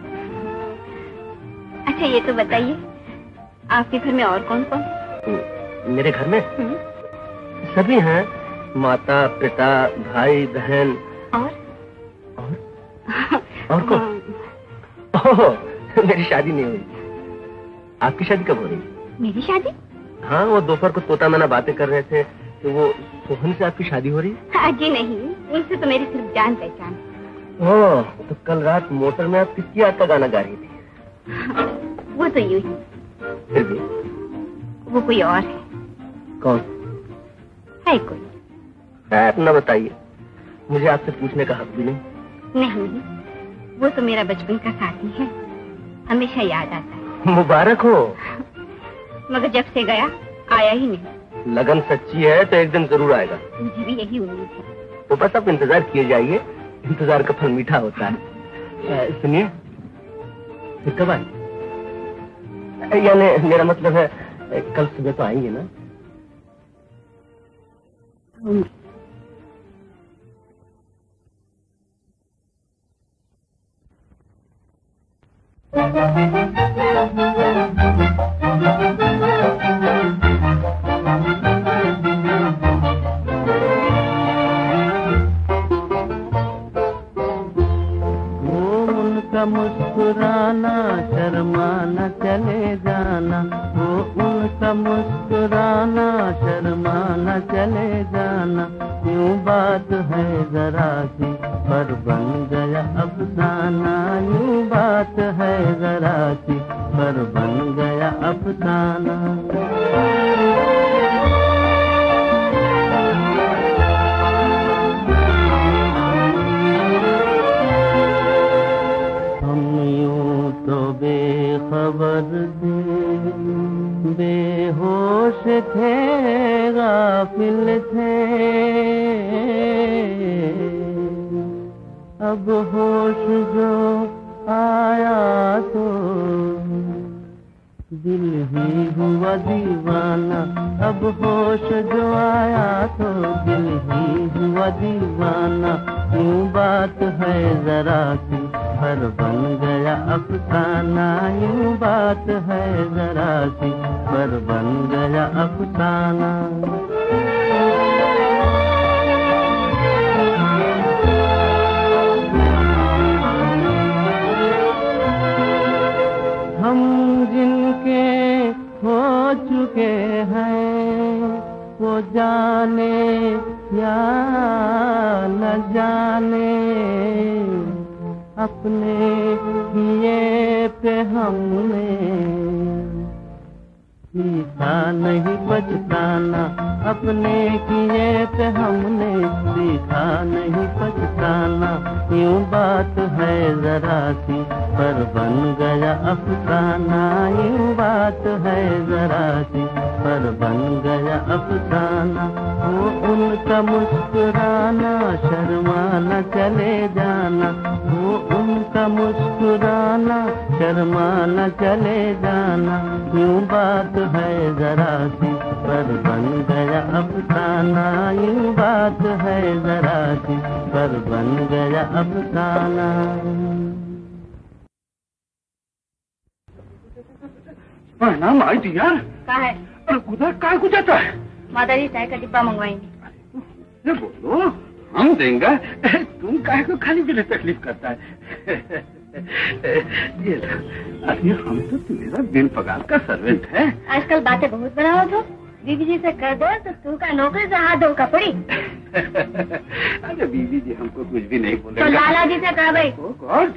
अच्छा ये तो बताइए आपके घर में और कौन कौन है? मेरे घर में सभी हैं, माता पिता भाई बहन। और और, और कौन? ओह मेरी शादी नहीं हुई। आपकी शादी कब हो रही? मेरी शादी? हाँ वो दोपहर को तोता मैना बातें कर रहे थे तो वो सोहन से आपकी शादी हो रही? हाँ जी नहीं, उनसे तो मेरी सिर्फ जान पहचान। ओह तो कल रात मोटर में आप किसकी याद का गाना गा रही थी? वो तो यूं ही। फिर भी वो कोई और है। कौन है? कोई आप न बताइए, मुझे आपसे पूछने का हक भी नहीं। नहीं नहीं, वो तो मेरा बचपन का साथी है, हमेशा याद आता है। मुबारक हो। मगर जब से गया आया ही नहीं। लगन सच्ची है तो एक दिन जरूर आएगा। मुझे भी यही उम्मीद है। तो बस आप इंतजार किए जाइए, इंतजार का फल मीठा होता है। सुनिए फिर कब आए? यानी मेरा मतलब है कल सुबह तो आएंगे ना? मुस्कुराना शर्माना चले जाना, वो उनका मुस्कुराना शर्माना चले जाना। यूं बात है जरा सी पर बन गया अफसाना, यूं बात है जरा सी पर बन गया अफसाना। बेखबर थे, बेहोश थे, गाफिल थे, अब होश जो आया तो दिल ही हुआ दीवाना, अब होश जो आया तो दिल ही हुआ दीवाना। यूं बात है जरा सी पर बन गया अफसाना, यूं बात है जरा सी पर बन गया अफसाना। हम जिनके हो चुके हैं वो जाने या न जाने, अपने किए पे हमने सीखा नहीं पछताना, अपने किए पे हमने सीखा नहीं पछताना। यूं बात है जरा सी पर बन गया अफसाना, यूं बात है जरा सी पर बन गया अफसाना। वो उनका मुस्कुराना शर्माना चले जाना, वो उनका मुस्कुराना शर्माना चले जाना। यूं बात है जरा सी पर बन गया अफसाना, यूं बात है जरा सी पर बन गया अफसाना। नाम आई थी यार। कहा है? अरे उधर काय कुछ जाता है? माताजी चाय का डिब्बा मंगवाएंगे। ये बोलो हम देंगे, तुम काहे को खाने के लिए तकलीफ करता है? ये अरे हम तो तुम्हारा बिन पगार का सर्वेंट है। आजकल बातें बहुत बनाओ तो बीबी जी से कर दो तो तू का नौकरी से हाथ धो कपड़ी। अरे बीबी जी हमको कुछ भी नहीं बोले। तो लाला जी से कहा भाई। ओ गॉड।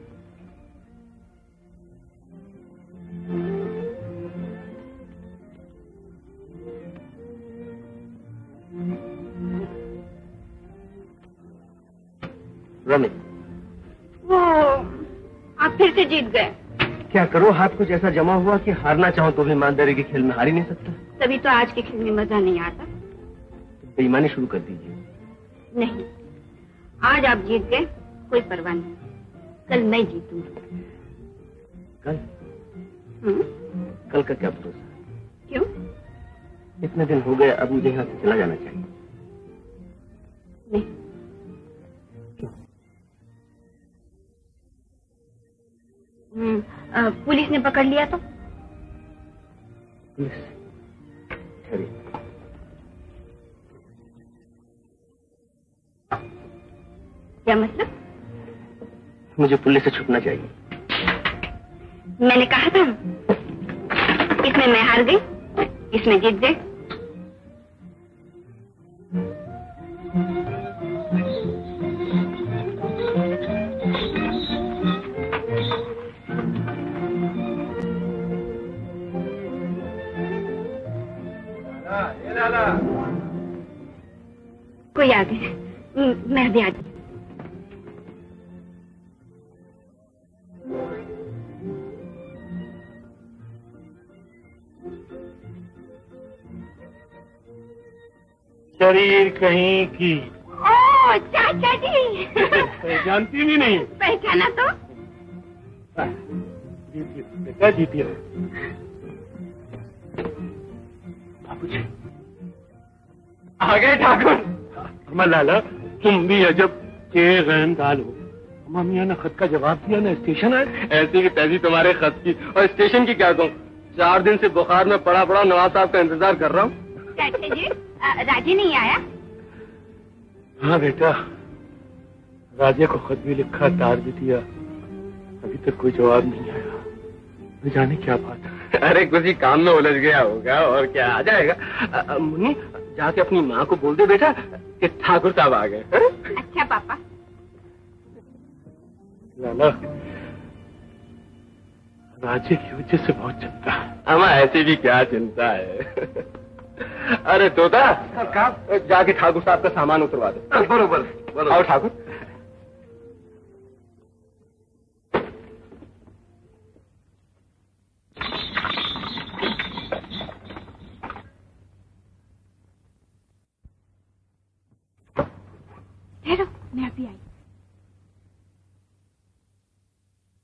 रमेश, वो आप फिर से जीत गए। क्या करो, हाथ कुछ ऐसा जमा हुआ कि हारना चाहो तो भी ईमानदारी के खेल में हार ही नहीं सकता। तभी तो आज के खेल में मजा नहीं आता। तो बेईमानी शुरू कर दीजिए। नहीं, आज आप जीत गए, कोई परवाह नहीं। कल मैं जीतूंगी। कल? हम्म? कल का क्या भरोसा? क्यों? इतने दिन हो गए, अब मुझे यहाँ से चला जाना चाहिए। नहीं। हम्म, आ, पुलिस ने पकड़ लिया तो? पुलिस? ठहरिए। क्या मतलब? मुझे पुलिस से छुपना चाहिए। मैंने कहा था इसमें मैं हार गई, इसमें जीत गई। कोई आ गया, मैं भी आ गई। शरीर कहीं की। ओ चाचा जी। पहचानती भी नहीं? पहचाना तो। जीती बेटा, जीती है। बाबूजी आ गए ठाकुर। अमर लाला, तुम भी अजब के रहनदाल हो। मामिया ने खत का जवाब दिया ना, स्टेशन आए। ऐसी की तैसी तुम्हारे खत की, और स्टेशन की क्या कहूँ। चार दिन से बुखार में पड़ा पड़ा नवाज साहब का इंतजार कर रहा हूँ। चाचा जी, राजे नहीं आया? हाँ बेटा, राजे को खत भी लिखा, तार भी दिया, अभी तक कोई जवाब नहीं आया। न जाने क्या बात है। अरे कुछ ही काम में उलझ गया होगा, और क्या, आ जाएगा। मुन्नी, जाके अपनी माँ को बोल दे बेटा कि ठाकुर साहब आ गए। अच्छा पापा। लाला, राजे की वजह से बहुत चिंता है। अमा ऐसी भी क्या चिंता है। अरे तोता, जाके ठाकुर साहब का सामान उतरवा दे। बरोबर बरोबर। आओ ठाकुर। ठहरो, मैं अभी आई।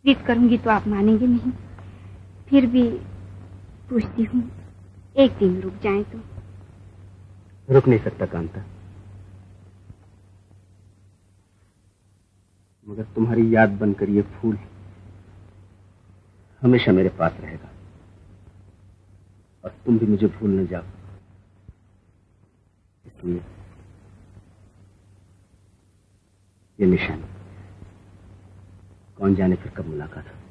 जिद करूंगी तो आप मानेंगे नहीं। फिर भी पूछती हूँ, एक दिन रुक जाएं तो। रुक नहीं सकता कांता, मगर तुम्हारी याद बनकर ये फूल हमेशा मेरे पास रहेगा, और तुम भी मुझे भूल न जाओ। इसलिए ये निशानी, कौन जाने फिर कब मुलाकात हो।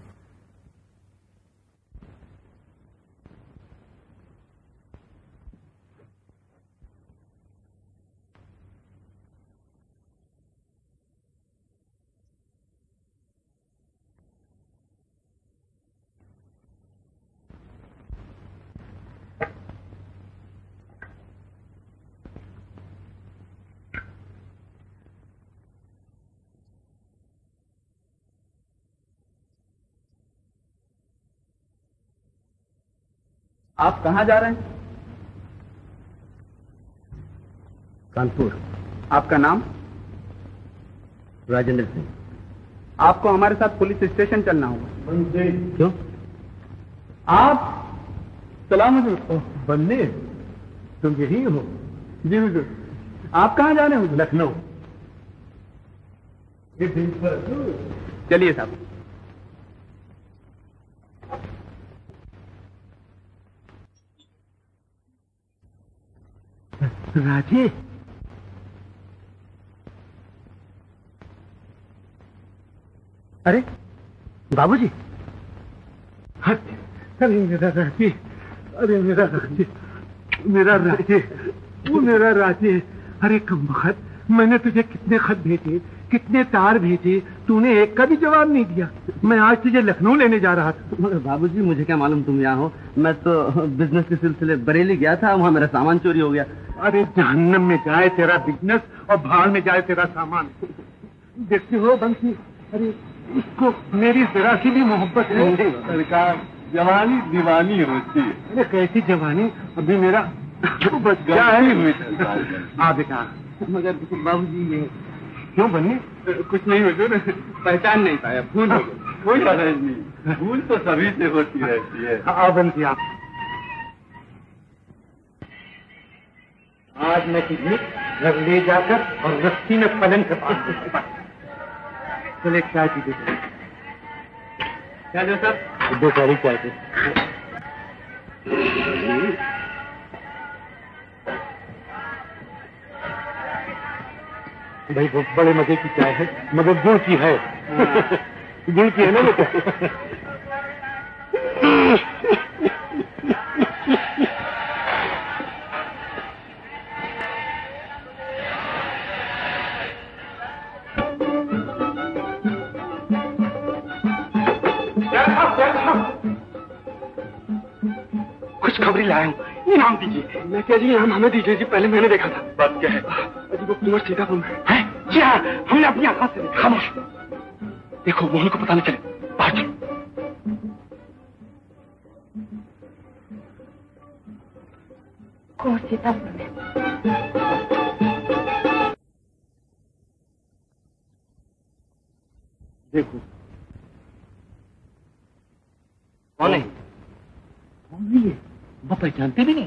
आप कहाँ जा रहे हैं? कानपुर। आपका नाम? राजेंद्र सिंह। आपको हमारे साथ पुलिस स्टेशन चलना होगा। क्यों? आप सलाम हजूर। बन्ने, तुम यही हो? जी हुजूर। आप कहाँ जा रहे हैं? लखनऊ। चलिए साहब। राजे, अरे बाबूजी। अरे मेरा राजे, अरे मेरा राजे, मेरा राजे, वो मेरा राजे। अरे कमबख्त, मैंने तुझे कितने खत भेजे, कितने तार भेजे, तूने एक का भी जवाब नहीं दिया। मैं आज तुझे लखनऊ लेने जा रहा था। मगर बाबूजी, मुझे क्या मालूम तुम यहाँ हो। मैं तो बिजनेस के सिलसिले बरेली गया था, वहाँ मेरा सामान चोरी हो गया। अरे जहन्नम में जाए तेरा बिजनेस और भाड़ में जाए तेरा सामान। देखते हो बंसी, अरे इसको मेरी जरा सी भी मोहब्बत नहीं। सरकार, जवानी दीवानी होती है। अरे कैसी जवानी, अभी मेरा बच गया है। हाँ बेटा। मगर बाबूजी ये क्यों बन्नी? कुछ नहीं हुजूर, पहचान नहीं पाया, भूल हो गई। कोई हरज नहीं, भूल तो सभी से होती रहती है। हाँ बंसी, आप आज मैं तुझे घर ले जाकर और रस्सी में पलंग कर पाऊंगा। चले चाय पी दे। क्या जो सर? दो सारी चाय पी। भाई वो बड़े मजे की चाय है, मगर गुड़ की है। गुड़ की है ना बेटा? खुशखबरी लाया हूँ, इनाम दीजिए। मैं क्या जी, इनाम हमें दीजिए जी, पहले मैंने देखा था। बात क्या है? अजी वो कुंवर सीतापुर में है। जी हाँ, हमने अपनी आंखों से देखा। खामोश, देखो मोहन को पता नहीं चले। बाहर चलो। कुंवर सीतापुर में। देखो कौन है? कौन है ये? वो पहचानते भी नहीं।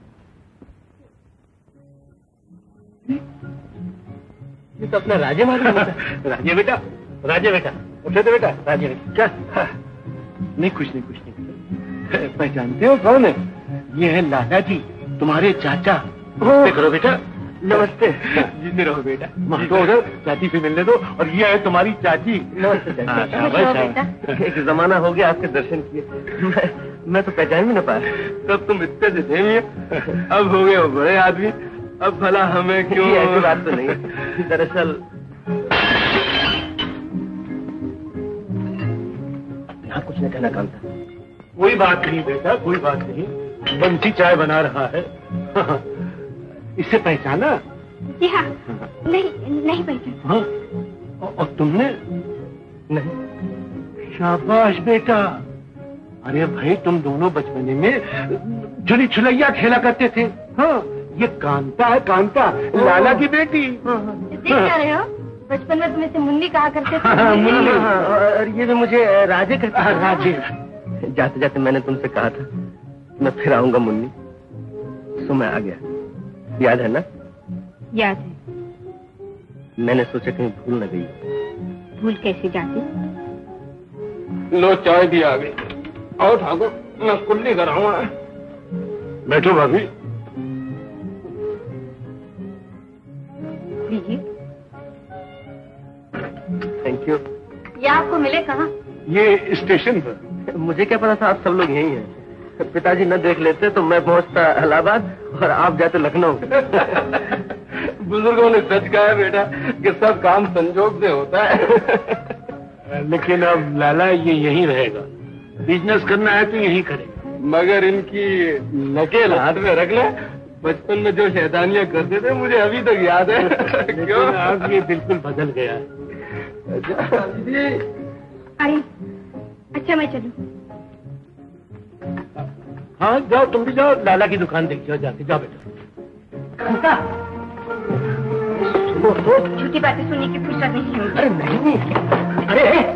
ये तो अपना राजे मालूम होता है। राजे बेटा, राजे बेटा, उठे तो बेटा, राजे बेटा। क्या? नहीं कुछ नहीं, कुछ नहीं। पहचानते हो कौन है? ये है लाला जी, तुम्हारे चाचा। नमस्ते करो बेटा। नमस्ते। जीते रहो बेटा। तो उधर चाची से मिलने दो, और ये है तुम्हारी चाची। नमस्ते। एक जमाना हो गया आपके दर्शन किए, मैं, मैं तो पहचान भी न पाया। तब तुम इतने से थे भी, अब हो गए हो बड़े आदमी। अब भला हमें क्यों? ऐसी बात तो नहीं है। दरअसल यहाँ कुछ नहीं कहना काम था। कोई बात नहीं बेटा, कोई बात नहीं। बंसी चाय बना रहा है। इसे पहचाना? जी हाँ। नहीं नहीं पहचाना। हाँ? और तुमने? नहीं। शाबाश बेटा। अरे भाई, तुम दोनों बचपने में झुली छुलैया खेला करते थे। हाँ, ये कांता है, कांता, लाला की बेटी। देख क्या रहे हो? बचपन में तुम्हें से मुन्नी कहा करते थे। हाँ, मुन्नी। और ये भी मुझे राजे कहता है। राजे। जाते जाते मैंने तुमसे कहा था मैं फिर आऊंगा मुन्नी, सो मैं आ गया। याद है ना? याद है। मैंने सोचा कहीं भूल न गई। भूल कैसे जाती? लो चाय भी आ गई। आओ ठाकुर, मैं कुल्ली कराऊंगा। बैठो भाभी। लीजिए। Thank you. ये आपको मिले कहाँ? ये स्टेशन पर। मुझे क्या पता था आप सब लोग यही हैं। पिताजी न देख लेते तो मैं पहुंचता इलाहाबाद और आप जाते लखनऊ। बुजुर्गों ने सच कहा है बेटा कि सब काम संजोग से होता है। लेकिन अब लाला ये यहीं रहेगा, बिजनेस करना है तो यहीं करेगा। मगर इनकी नकेल हाथ में रख ले। बचपन में जो शैतानियां करते थे मुझे अभी तक याद है। क्यों? अब ये बिल्कुल बदल गया है। अरे अच्छा मैं चलूं? हाँ जाओ, तुम भी जाओ, लाला की दुकान देख जाओ, जाके जाओ बेटा। झूठी बातें सुनने की फुर्सत नहीं होगी। अरे नहीं, अरे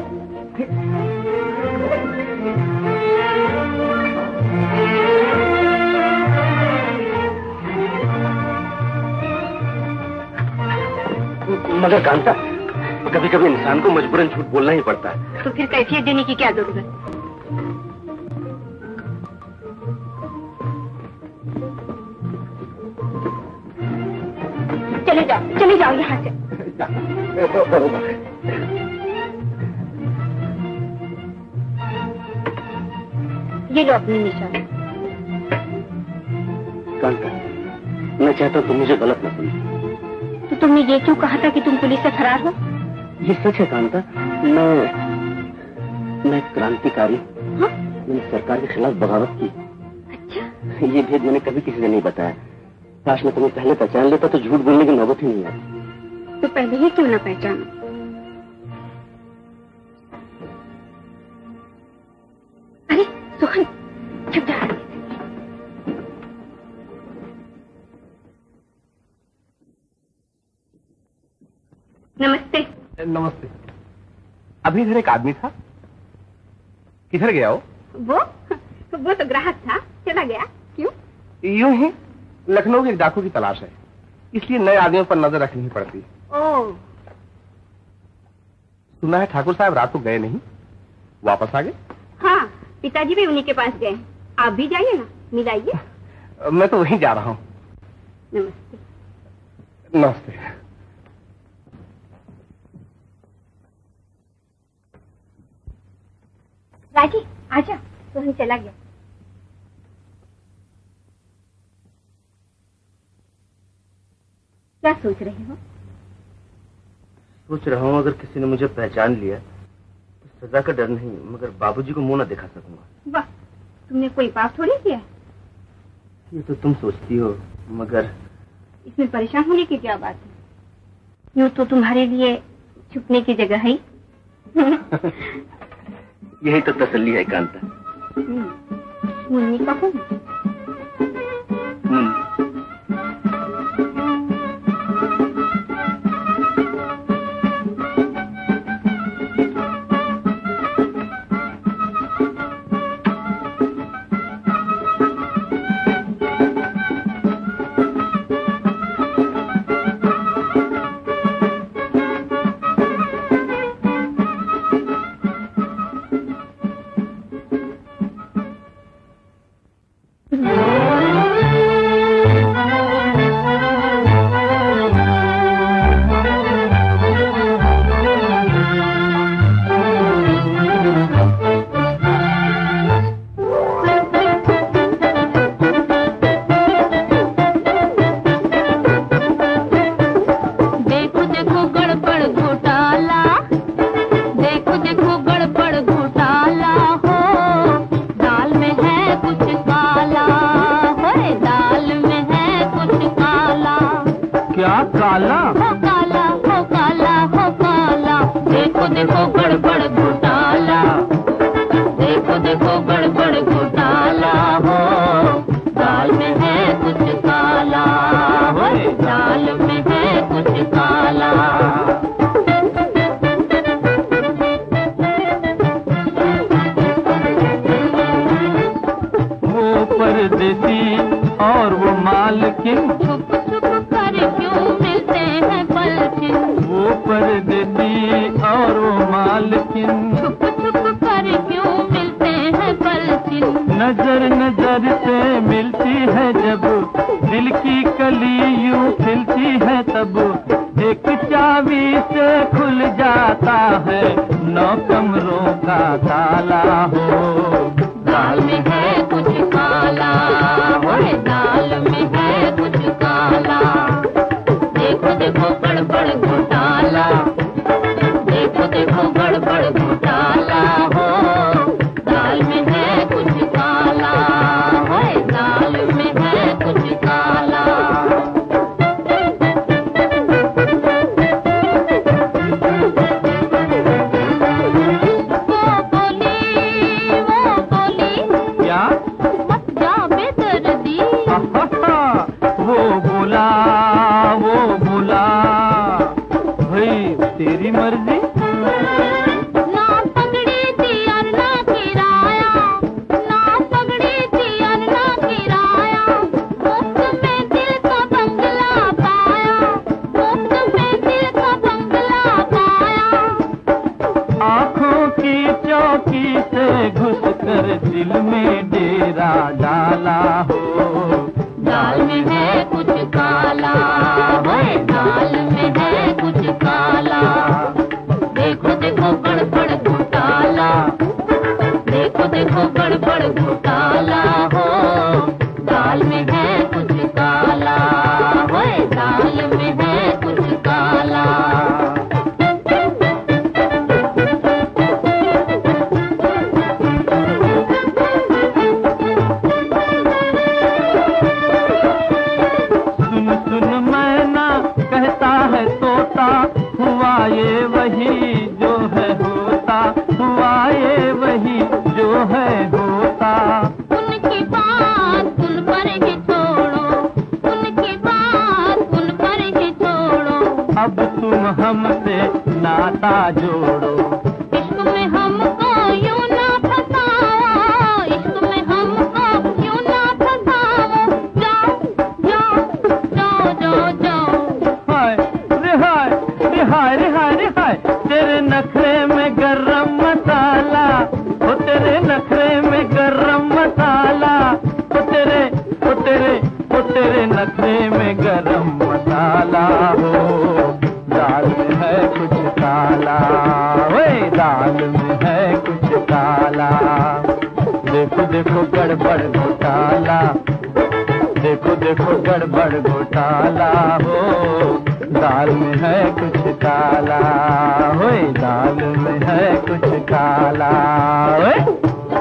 मगर कांता, कभी कभी इंसान को मजबूरन झूठ बोलना ही पड़ता है। तो फिर कैफियत देने की क्या जरूरत? चले जाओ, चले जाओ यहाँ से। ये लो अपनी निशानी। कांता, मैं चाहता हूँ तुम मुझे गलत न समझो। तो तुमने ये क्यों कहा था कि तुम पुलिस से फरार हो? ये सच है कांता, मैं मैं क्रांतिकारी। हाँ? मैंने सरकार के खिलाफ बगावत की। अच्छा। ये भेद मैंने कभी किसी से नहीं बताया। काश मैं तुम्हें पहले पहचान लेता तो झूठ बोलने की नौबत ही नहीं आती। तो पहले ही क्यों ना पहचाना? अरे सुखन, छुप जा। नमस्ते। नमस्ते। अभी इधर एक आदमी था, किधर गया वो? वो वो तो ग्राहक था, चला गया। क्यों? यूं ही लखनऊ के एक डाकू की तलाश है, इसलिए नए आदमियों पर नजर रखनी ही पड़ती है। ओह। सुना है ठाकुर साहब रात को गए नहीं, वापस आ गए? हाँ, पिताजी भी उन्हीं के पास गए। आप भी जाइए ना, मिलाइए। मैं तो वहीं जा रहा हूँ। नमस्ते। नमस्ते। राजी आजा, तो हम चला गया। क्या सोच रहे हो? सोच रहा हूँ अगर किसी ने मुझे पहचान लिया तो सजा का डर नहीं, मगर बाबूजी को मुंह न दिखा सकूंगा। वाह, तुमने कोई पाप थोड़ी किया। ये तो तुम सोचती हो, मगर इसमें परेशान होने की क्या बात है? यूँ तो तुम्हारे लिए छुपने की जगह है। यही तो तसल्ली है कांता। मुन्नी का हूँ। दाल में है कुछ काला। परदेसी और वो मालकिन छुप छुप कर क्यों मिलते हैं पलकिन। वो परदेसी और वो मालकिन छुप छुप कर क्यों मिलते हैं पलकिन। नजर नजर से मिलती है जब दिल की कली यूं खिलती है तब एक चाबी से खुल जाता है नौ कमरों का ताला हो। दाल में है कुछ काला, ओए दाल में है कुछ काला। देखो देखो गड़बड़ घोटाला, देखो देखो गड़बड़ घोटाला हो। दाल में है कुछ काला, ओए दाल में है कुछ काला। वो बोला वो बोला भाई तेरी मर्जी। ना पगड़ी थी और ना किराया, ना पगड़ी थी और ना किराया। मुफ्त में दिल का बंगला पाया, मुफ्त में दिल का बंगला पाया। आँखों की चौकी से घुस कर दिल में डेरा डाला हो। दाल में है कुछ काला, ओए दाल में है कुछ काला। देखो देखो गड़बड़ घोटाला, देखो देखो गड़बड़ घोटाला हो। दाल में है कुछ काला, ओए दाल में है कुछ काला। हुआ ये वही जो है होता, हुआ ये वही जो है होता। उनकी बात उन पर ही छोड़ो, उनकी बात उन पर ही छोड़ो। अब तुम हमसे नाता जोड़ो। इश्क में हमको यूं ना फसाओ, इश्क में हमको यूं ना फसाओ। जाओ जाओ जाओ जाओ जाओ। हाय रिहाय रिहाय रिहाय रिहाय तेरे नखरे में गरम मसाला, ओ तेरे नखरे में गरम मसाला। ओ तेरे ओ तेरे ओ तेरे नखरे में गरम मसाला हो। दाल में है कुछ काला, ओए दाल में है कुछ काला। देखो देखो गड़बड़ घोटाला, देखो देखो गड़बड़ घोटाला हो। दाल में है कुछ काला, ओए दाल में है कुछ काला। ओए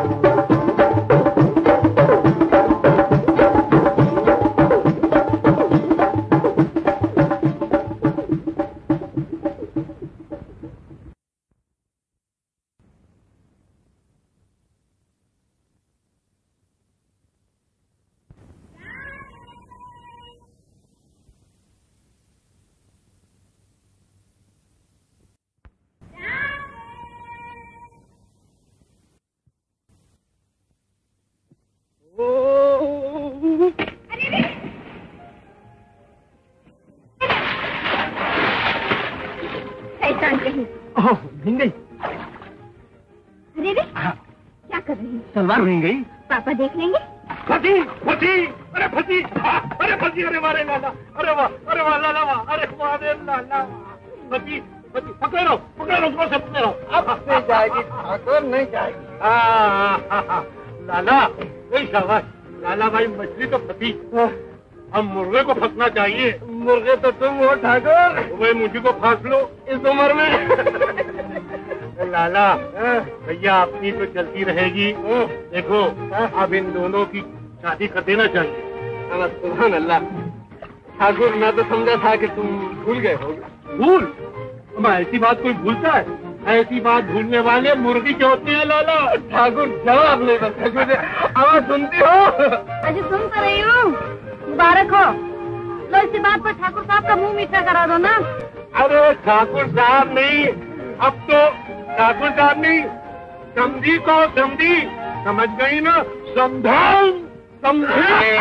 सलवार भींग गई। पापा देख लेंगे। फंसी फंसी अरे फंसी अरे फंसी अरे मारे लाला अरे वाह अरे वाह लाला वाह अरे वाह अरे लाला फंसी फंसी पकड़े रहो पकड़े रहो उसको सब पकड़े रहो। अब नहीं जाएगी ठाकुर, नहीं जाएगी। लाला वही शाबाश लाला भाई, मछली तो फंसी, अब मुर्गे को फंसना चाहिए। मुर्गे तो तुम हो ठाकुर, वही मुझे को फांस लो इस उम्र में। लाला भैया अपनी तो चलती रहेगी, देखो अब इन दोनों की शादी कर देना चाहिए। सुभान अल्लाह। ठाकुर मैं तो समझा था कि तुम भूल गए हो। भूल? मैं ऐसी बात कोई भूलता है? ऐसी बात भूलने वाले मुर्गी के होते हैं लाला। ठाकुर जवाब नहीं बता मुझे। आवाज सुनती हो? अजी सुन तो रही हूँ। मुबारक हो। लो इसी बात पर ठाकुर साहब का मुंह मीठा करा दो ना। अरे ठाकुर साहब नहीं, अब तो ठाकुर साहब नहीं, समझी को समझी, समझ गई ना? समझाऊ समझे?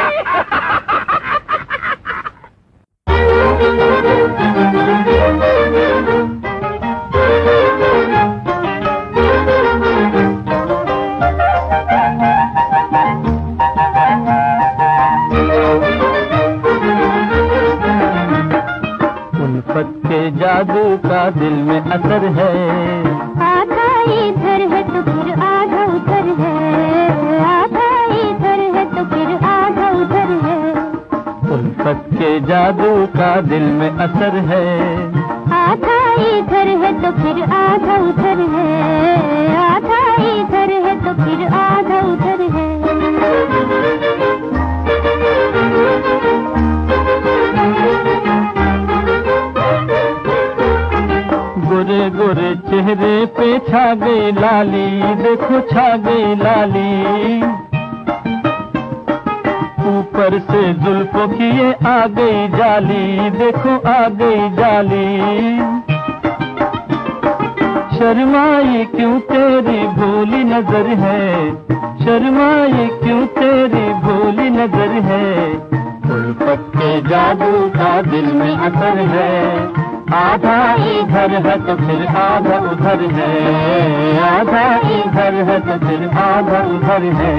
उल्फत के जादू का दिल में असर है, आधा इधर है तो फिर आधा उधर है, आधा इधर है तो फिर आधा उधर है। उल्फत के जादू का दिल में असर है, आधा इधर है तो फिर आधा उधर है, आधा इधर है तो फिर आधा उधर है। गोरे गोरे चेहरे पे छा गई लाली, देखो छा गई लाली, ऊपर से जुल्फों की ये आ गई जाली, देखो आ गई जाली। शर्माई क्यों तेरी भोली नजर है, शर्माई क्यों तेरी भोली नजर है। उल्फत के जादू का दिल में असर है, आधा इधर है तो फिर आधा उधर है, आधा इधर है तो फिर आधा उधर है।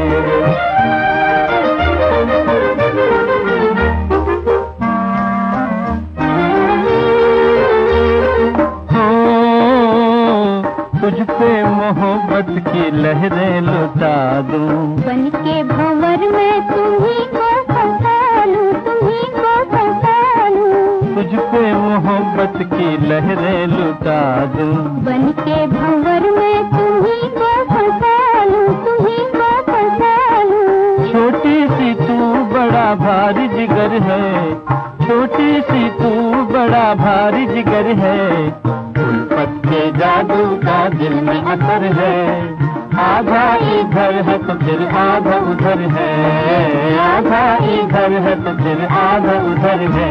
तुझ पे मोहब्बत की लहरें लुटा दूं, बन के भंवर में तुम्ही को फंसा लूं, तुम्ही को फंसा लूं। तुझ पे मोहब्बत की लहरें लुटा दूं, बन के भंवर में तुम्ही को फंसा लूं, तुम्ही को फंसा लूं। छोटी सी तू बड़ा भारी जिगर है, छोटी सी तू बड़ा भारी जिगर है। उल्फत के जादू का दिल में असर है, आधा इधर है तो फिर आधा उधर है, आधा इधर है तो फिर आधा उधर है।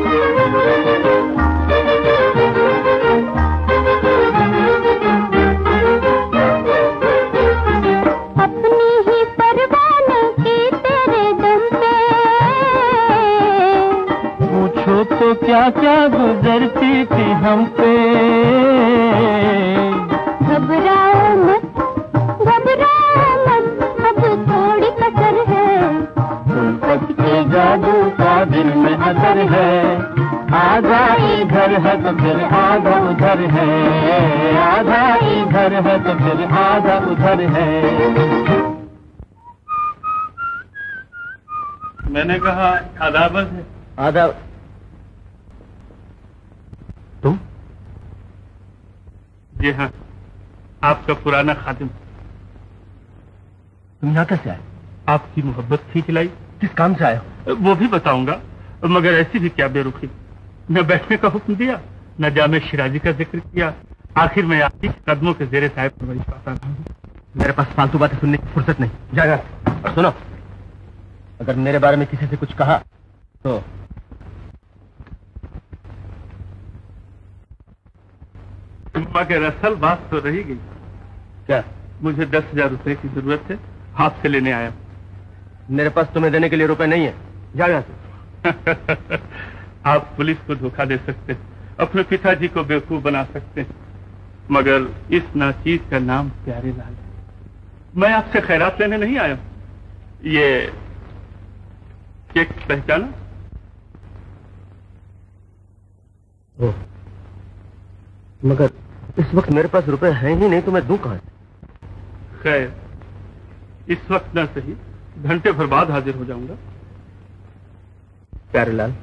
अपनी ही परवान की तेरे दम पे, पूछो तो क्या क्या गुजरती थी हम पे। घबराओ मत, घबराओ मत, अब थोड़ी कसर है। उल्फत के जादू का दिल में असर है, आधा इधर है तो फिर आधा उधर है, आधा इधर है तो फिर आधा उधर है। मैंने कहा आदाबत है। आधा तुम? जी हाँ, आपका पुराना खादिम। तुम यहाँ कैसे आए? आपकी मोहब्बत खींच लाई। किस काम से आए हो? वो भी बताऊंगा, मगर ऐसी भी क्या बेरुखी। न बैठने का हुक्म दिया, न जामे शिराजी का जिक्र किया, आखिर में आपकी कदमों के जेरे साहिब पर वही पाता रहा। मेरे पास फालतू बातें सुनने की फुर्सत नहीं। जागा और सुनो, अगर मेरे बारे में किसी से कुछ कहा तो मगर असल बात तो रही गई। क्या? मुझे दस हजार रुपए की जरूरत है, आपसे लेने आया। मेरे पास तुम्हें देने के लिए रुपए नहीं है। जाओ यहाँ से। आप पुलिस को धोखा दे सकते, अपने पिताजी को बेवकूफ बना सकते, मगर इस नाचीज का नाम प्यारे लाल है। मैं आपसे खैरात लेने नहीं आया। ये चेक पहचाना? ओ, मगर इस वक्त मेरे पास रुपए हैं ही नहीं, तो मैं दूं कहां से? खैर, इस वक्त न सही, घंटे भर बाद हाजिर हो जाऊंगा। प्यारेलाल,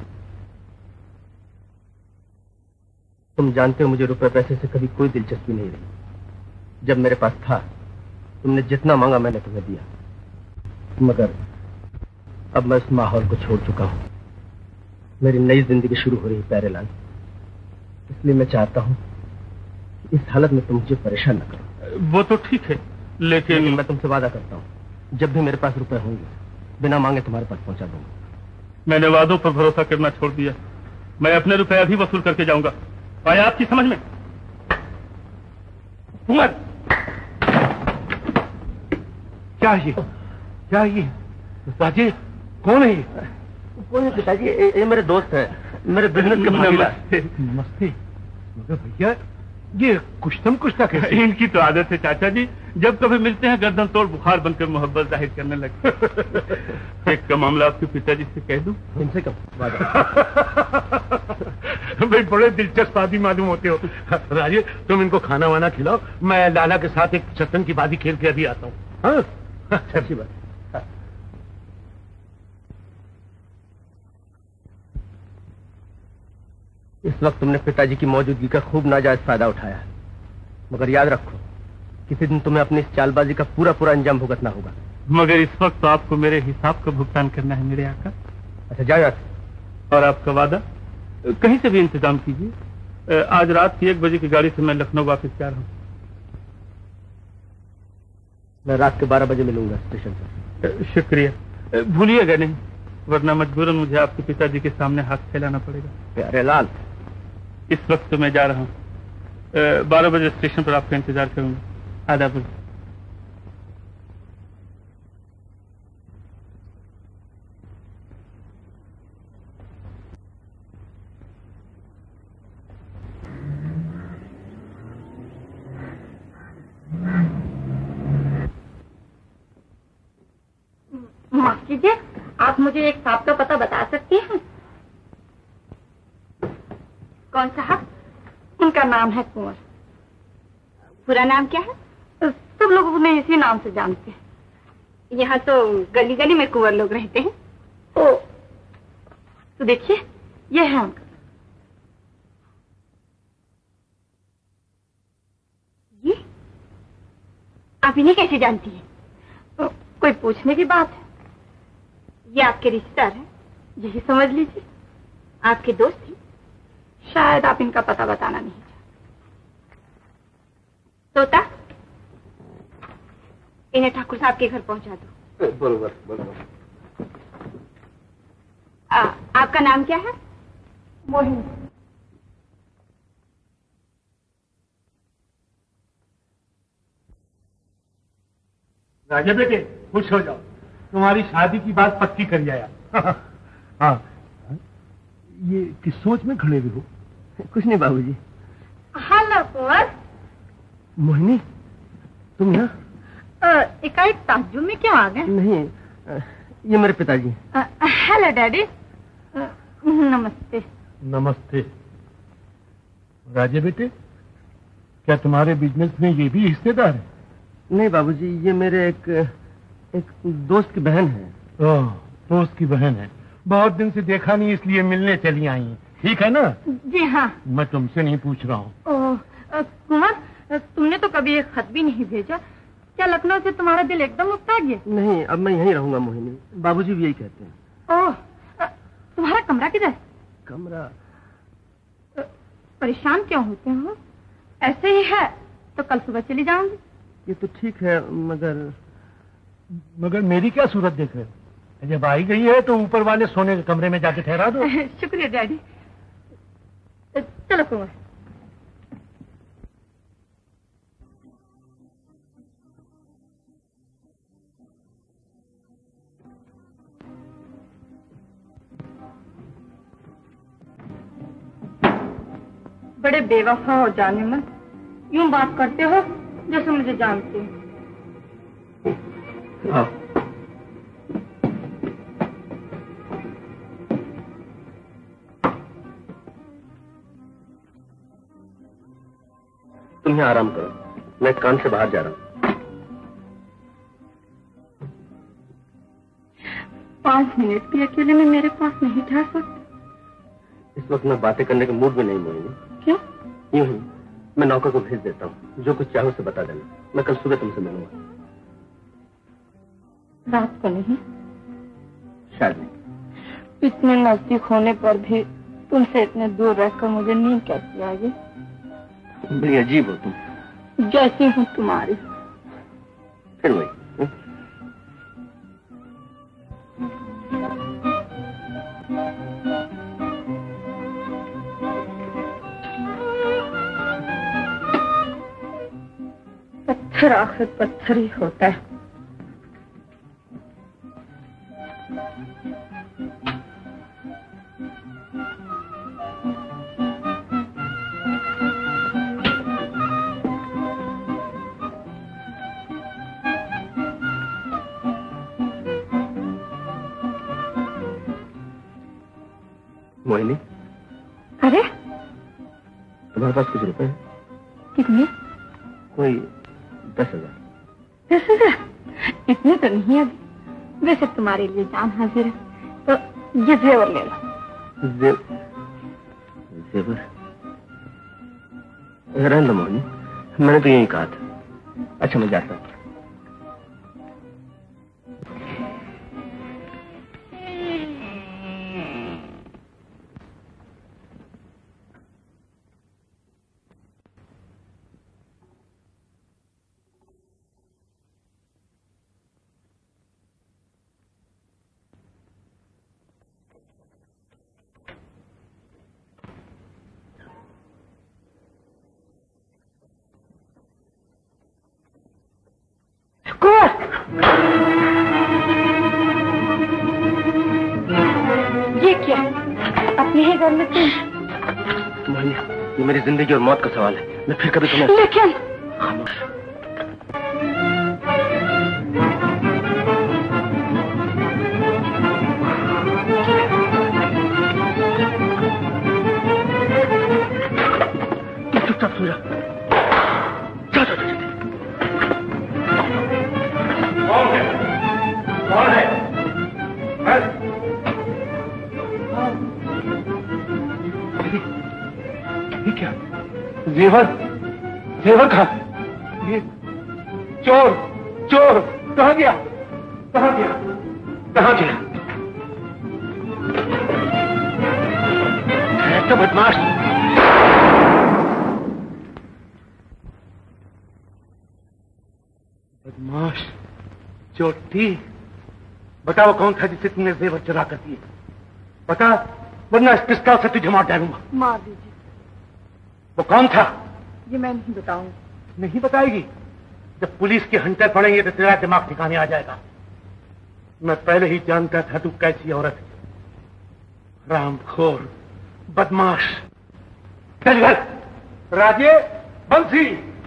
तुम जानते हो मुझे रुपए पैसे से कभी कोई दिलचस्पी नहीं रही। जब मेरे पास था, तुमने जितना मांगा मैंने तुम्हें दिया, मगर अब मैं इस माहौल को छोड़ चुका हूं। मेरी नई जिंदगी शुरू हो रही है प्यारेलाल, इसलिए मैं चाहता हूं कि इस हालत में तुम मुझे परेशान न करो। वो तो ठीक है, लेकिन, लेकिन मैं तुमसे वादा करता हूं, जब भी मेरे पास रुपए होंगे बिना मांगे तुम्हारे पास पहुंचा दूंगा। मैंने वादों पर भरोसा करना छोड़ दिया। मैं अपने रुपए अभी वसूल करके जाऊंगा। आया आपकी समझ में? कुंवर, क्या ये क्या ये राजे कौन है? कोई नहीं पिताजी, ये, ये मेरे दोस्त हैं, मेरे बिजनेस के भागीदार। नमस्ते। मगर भैया ये कुश्तम कुश्ता कैसे? इनकी तो आदत है चाचा जी, जब कभी मिलते हैं गर्दन तोड़ बुखार बनकर मोहब्बत जाहिर करने लगते। एक का मामला आपके पिताजी से कह दूं? इनसे कब? भाई बड़े दिलचस्प आदमी मालूम होते हो। राजे तुम इनको खाना वाना खिलाओ, मैं लाला के साथ एक शतरंज की बाजी खेल के अभी आता हूँ। हाँ अच्छी बात। इस वक्त तुमने पिताजी की मौजूदगी का खूब नाजायज फायदा उठाया, मगर याद रखो किसी दिन तुम्हें अपनी इस चालबाजी का पूरा पूरा अंजाम भुगतना होगा। मगर इस वक्त तो आपको मेरे हिसाब का भुगतान करना है मेरे आका। अच्छा जाओ यार। और आपका वादा? कहीं से भी इंतजाम कीजिए। आज रात की एक बजे की गाड़ी से मैं लखनऊ वापस जा रहा हूँ। मैं रात के बारह बजे मिलूंगा स्टेशन पर। शुक्रिया। भूलिएगा नहीं, वरना मजबूरन मुझे आपके पिताजी के सामने हाथ फैलाना पड़ेगा। प्यारे लाल, इस वक्त तो मैं जा रहा हूँ, बारह बजे स्टेशन पर आपका इंतजार करूंगा। आदाब। माफ कीजिए, आप मुझे एक साहब का पता बता सकती हैं? कौन साहब? उनका नाम है कुंवर। पूरा नाम क्या है? सब लोग उन्हें इसी नाम से जानते हैं। यहाँ तो गली गली में कुंवर लोग रहते हैं। ओ, तो देखिए ये है उनका। ये आप इन्हें कैसे जानती हैं? तो कोई पूछने की बात है? ये आपके रिश्तेदार हैं, यही समझ लीजिए। आपके दोस्त हैं, शायद आप इनका पता बताना नहीं चाहते। तोता, इन्हें ठाकुर साहब के घर पहुंचा दो। बरोबर बरोबर। आपका नाम क्या है? मोहिनी। राजा बेटे खुश हो जाओ, तुम्हारी शादी की बात पक्की कर जाया। हाँ, ये किस सोच में खड़े हुए हो? कुछ नहीं बाबूजी। हेलो कुंवर। मोहिनी, तुम यहाँ? एकाएक ताज्जुब में क्यों आ गए? नहीं, ये मेरे पिताजी। Hello daddy. नमस्ते। नमस्ते। राजे बेटे, क्या तुम्हारे बिजनेस में ये भी हिस्सेदार है? नहीं बाबूजी, ये मेरे एक एक दोस्त की बहन है। ओह, दोस्त की बहन है। बहुत दिन से देखा नहीं, इसलिए मिलने चली आई। ठीक है ना? जी हाँ। मैं तुमसे नहीं पूछ रहा हूँ। कुंवर, तुमने तो कभी एक खत भी नहीं भेजा। क्या लखनऊ से तुम्हारा दिल एकदम उगता गया? नहीं, अब मैं यहीं रहूंगा मोहिनी। बाबूजी भी यही कहते हैं। ओह, तुम्हारा कमरा किधर? कमरा? परेशान क्यों होते हो? ऐसे ही है तो कल सुबह चली जाऊंगी। ये तो ठीक है, मगर मगर मेरी क्या सूरत देख रहे हो? जब आई गई है तो ऊपर वाले सोने के कमरे में जाके ठहरा दो। शुक्रिया डैडी। चलो कुंवर। बड़े बेवफा हो जाने मन, यूं बात करते हो जैसे मुझे जानते हो। हाँ। तुम यहाँ आराम करो, मैं कान से बाहर जा रहा हूँ। पांच मिनट भी अकेले में मेरे पास नहीं ठहर सकते? इस वक्त मैं बातें करने के मूड में नहीं मोहिनी। क्यों? यूं ही, मैं नौकर को भेज देता हूँ, जो कुछ चाहो उसे बता देना। मैं कल सुबह तुमसे मिलूंगा। रात को नहीं? शायद नहीं। इतने नजदीक होने पर भी तुमसे इतने दूर रहकर मुझे नींद कैसी आ गई? बड़ी अजीब हो तुम। जैसी हूँ तुम्हारी। फिर वही। पत्थर आखिर पत्थर ही होता है। मोहिनी, अरे तुम्हारे पास कुछ रुपए हैं? कितने? कोई दस हजार। दस हजार? इतने तो नहीं है अभी। वैसे तुम्हारे लिए जान हाजिर है, तो ये जेवर ले लो। जे... जेवर? रहने दो मोहिनी, मैंने तो यही कहा था। अच्छा मैं जाता हूँ। ये क्या? अपने ही घर में तुम? मोहिनी, ये मेरी जिंदगी और मौत का सवाल है। मैं फिर कभी तुम्हें... लेकिन खामोश। तुम चुपचाप सो जा। जा जा जा। कौन है? कौन है? ये क्या? जेवर? जेवर कहाँ? ये चोर, चोर कहाँ गया? कहाँ गया? कहाँ गया? तो बदमाश। बदमाश, चोटी। बताओ कौन था जिसे तुमने जेवर चुरा कर दिए? बता, वरना इस पिस्तौल से तुझे मार डालूंगा। मार दीजिए। वो कौन था? ये मैं नहीं बताऊंगा। नहीं बताएगी? जब पुलिस के हंटर पड़ेंगे तो तेरा दिमाग ठिकाने आ जाएगा। मैं पहले ही जानता था तू कैसी औरत है। रामखोर, बदमाश। चल घर। राजे, बंसी।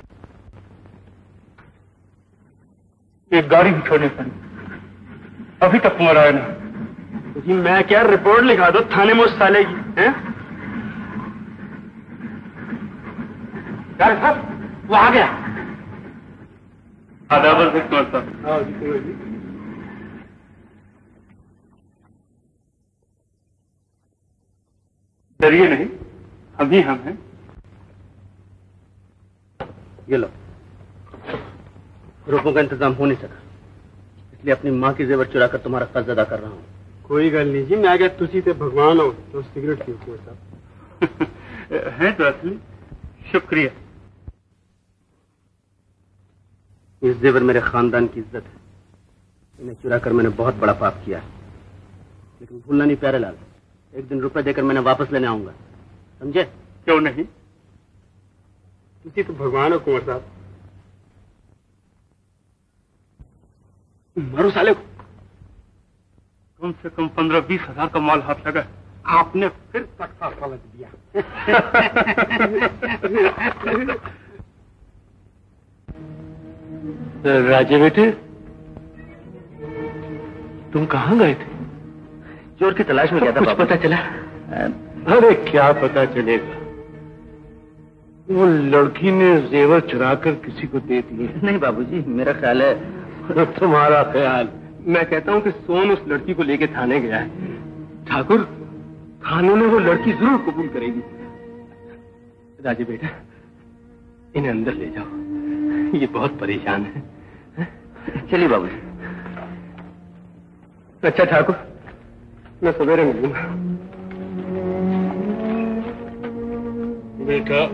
एक गाड़ी भी छोड़ने पड़ी, अभी तक तुम्हारा आया नहीं। जी मैं क्या, रिपोर्ट लिखा दो थाने में उस साले की। हैं? साहब वो आ गया। आदाबर से कौन सा? डरिए नहीं, अभी हम हैं। ये लो, रुपयों का इंतजाम हो नहीं सका, इसलिए अपनी माँ की जेवर चुरा कर तुम्हारा कर्ज अदा कर रहा हूँ। कोई गल नहीं जी, मैं क्या तुसी ते भगवान हो तो सिगरेट क्यों को साहब? है तो असली। शुक्रिया। इस जेवर मेरे खानदान की इज्जत है, इन्हें चुरा कर मैंने बहुत बड़ा पाप किया, लेकिन भूलना नहीं प्यारे लाल, एक दिन रुपए देकर मैंने वापस लेने आऊंगा, समझे? क्यों नहीं? तुसी तो भगवान हो कुंवर साहब। मारो साले को। कम से कम पंद्रह बीस हजार का माल हाथ लगा। आपने फिर तख्ता पलट दिया। राजे बेटे, तुम कहाँ गए थे? चोर की तलाश में गया था। कुछ पता चला? अरे क्या पता चलेगा, वो लड़की ने जेवर चुरा कर किसी को दे दिए। नहीं बाबूजी, मेरा ख्याल है। तुम्हारा ख्याल? मैं कहता हूँ कि सोन उस लड़की को लेके थाने गया है। ठाकुर, थाने में वो लड़की जरूर कबूल करेगी। राजे बेटा, इन्हें अंदर ले जाओ, ये बहुत परेशान है। चलिए बाबूजी। अच्छा ठाकुर, मैं सवेरे मिलूंगा। बेटा,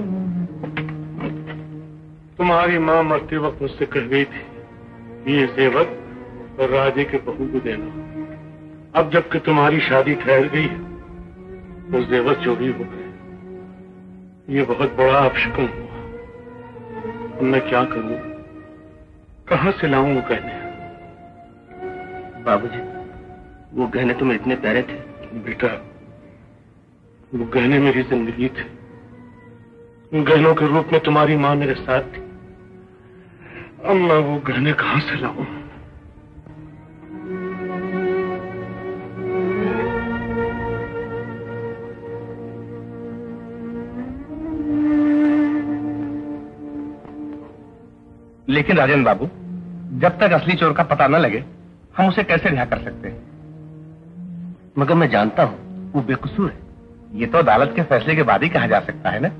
तुम्हारी माँ मरते वक्त मुझसे कह गई थी ये जेवर और राजे के बहू को देना। अब जबकि तुम्हारी शादी ठहर गई है तो जेवर चोरी हो गए। ये बहुत बड़ा अपशकुन हुआ। मैं क्या करूं? कहां से लाऊं वो गहने? बाबूजी, वो गहने तुम्हें इतने प्यारे थे। बेटा, वो गहने मेरी जिंदगी थे। उन गहनों के रूप में तुम्हारी माँ मेरे साथ थी। अब मैं वो गहने कहां से लाऊं? लेकिन राजेंद्र बाबू, जब तक असली चोर का पता न लगे हम उसे कैसे रिहा कर सकते हैं? मगर मैं जानता हूं वो बेकसूर है। ये तो अदालत के फैसले के बाद ही कहा जा सकता है ना?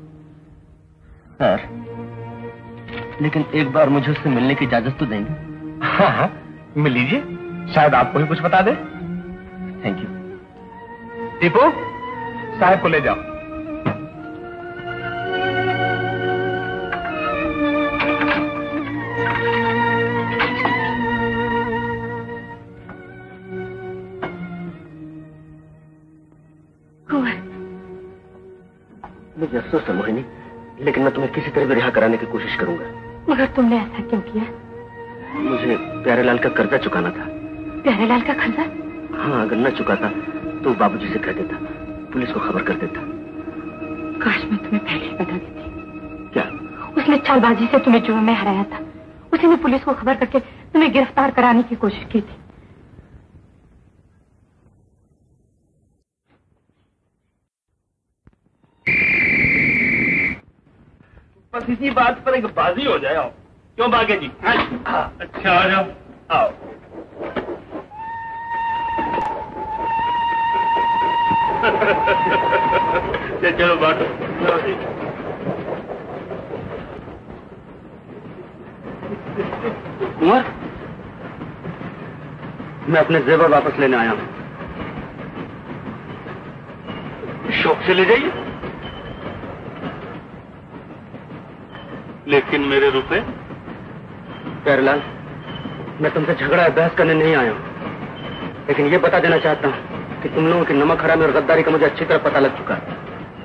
सर, लेकिन एक बार मुझे उससे मिलने की इजाजत तो देंगे? हाँ हाँ, मिल लीजिए, शायद आपको ही कुछ बता दे। Thank you. टीपू, साहब को ले जाओ। मुझे अफसोस है मोहिनी, लेकिन मैं तुम्हें किसी तरह भी रिहा कराने की कोशिश करूंगा। मगर तुमने ऐसा क्यों किया? मुझे प्यारेलाल का कर्जा चुकाना था। प्यारेलाल का कर्जा? हाँ, अगर न चुकाता तो बाबूजी से कह देता, पुलिस को खबर कर देता। काश मैं तुम्हें पहले ही बता देती। क्या? उसने चालबाजी से तुम्हें जुर्म में हराया था। उसी ने पुलिस को खबर करके तुम्हें गिरफ्तार कराने की कोशिश की थी। बस इसी बात पर एक बाजी हो जाए। आओ। क्यों बागे जी? हाँ। अच्छा, आ जाओ। आओ। चलो बांटो। कुंवर, मैं अपने जेवर वापस लेने आया हूं। शौक से ले जाइए, लेकिन मेरे रुपए? प्यारेलाल, मैं तुमसे झगड़ा या बहस करने नहीं आया हूं, लेकिन ये बता देना चाहता हूं कि तुम लोगों की नमक हरामी और गद्दारी का मुझे अच्छी तरह पता लग चुका है।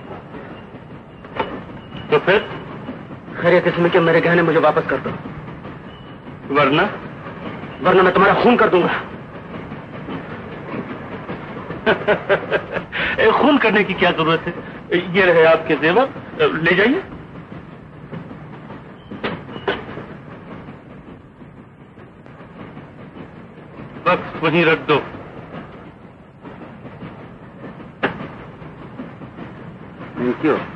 तो फिर? खैरियत इसमें कि मेरे गहने मुझे वापस कर दो, वरना? वरना मैं तुम्हारा खून कर दूंगा। खून करने की क्या जरूरत है? ये रहे आपके जेवर, ले जाइए। बस वहीं रख दो। Thank you.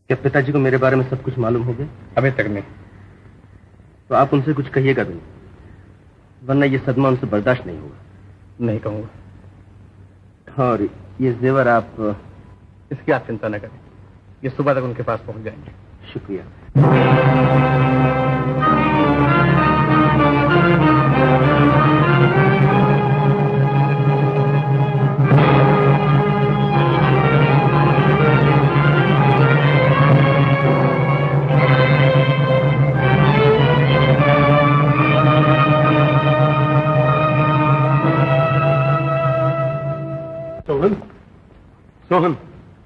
क्या पिताजी को मेरे बारे में सब कुछ मालूम हो गया? अभी तक नहीं। तो आप उनसे कुछ कहिएगा भी नहीं, वरना ये सदमा उनसे बर्दाश्त नहीं होगा। नहीं कहूंगा। और ये जेवर आप... इसकी आप चिंता न करें, ये सुबह तक उनके पास पहुंच जाएंगे। शुक्रिया। सोहन, सोहन,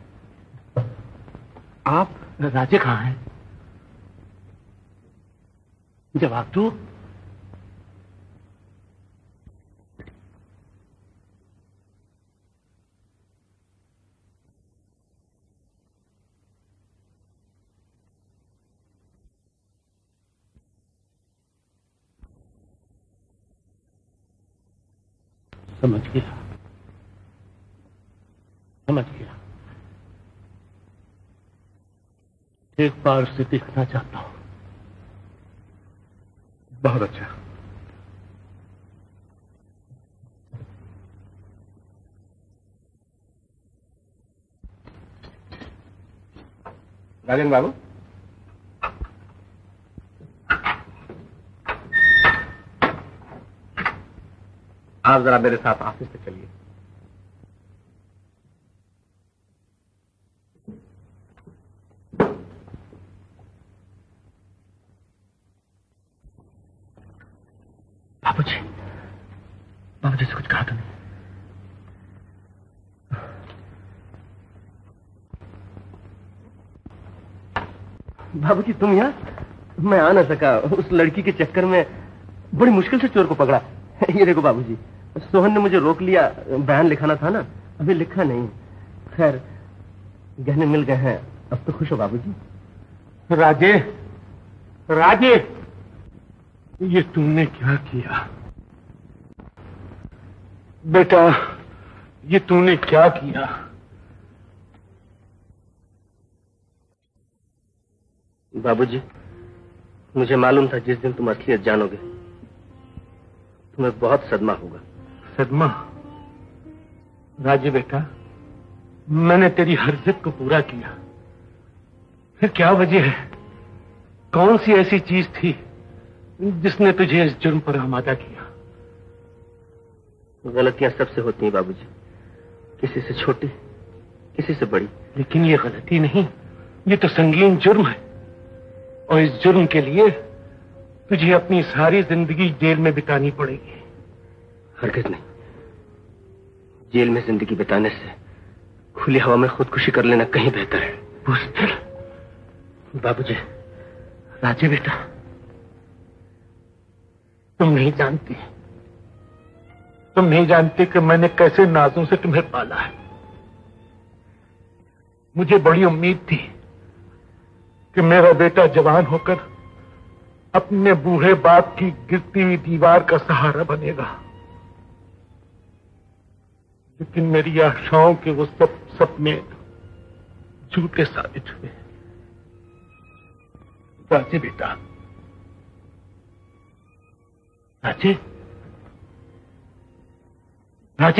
आप राजे कहाँ हैं? जवाब दो। समझ गया, समझ गया। एक बार से देखना चाहता हूं। बहुत अच्छा। राजन बाबू, आप जरा मेरे साथ ऑफिस से चलिए। बाबूजी, बाबूजी से कुछ कहा तो नहीं? बाबूजी तुम यहाँ? मैं आ ना सका, उस लड़की के चक्कर में बड़ी मुश्किल से चोर को पकड़ा। ये देखो बाबूजी, सोहन ने मुझे रोक लिया, बयान लिखाना था ना, अभी लिखा नहीं। खैर गहने मिल गए हैं, अब तो खुश हो बाबूजी? राजे, राजे, ये तुमने क्या किया बेटा? ये तूने क्या किया? बाबूजी, मुझे मालूम था जिस दिन तुम असलियत जानोगे तुम्हें बहुत सदमा होगा। सदमा? राजे बेटा, मैंने तेरी हर जिद को पूरा किया, फिर क्या वजह है? कौन सी ऐसी चीज थी जिसने तुझे इस जुर्म पर आमादा किया? गलतियां सबसे होती हैं बाबूजी, किसी से छोटी, किसी से बड़ी। लेकिन ये गलती नहीं, ये तो संगीन जुर्म है, और इस जुर्म के लिए तुझे अपनी सारी जिंदगी जेल में बितानी पड़ेगी। हरगिज नहीं, जेल में जिंदगी बिताने से खुली हवा में खुदकुशी कर लेना कहीं बेहतर है। बुज़दिल। बाबूजी। राजे बेटा, तुम नहीं जानती, तुम नहीं जानती कि मैंने कैसे नाजों से तुम्हें पाला है। मुझे बड़ी उम्मीद थी कि मेरा बेटा जवान होकर अपने बूढ़े बाप की गिरती हुई दीवार का सहारा बनेगा, लेकिन मेरी आशाओं के वो सब सपने झूठे साबित हुए। राजे बेटा, राजे, राजे,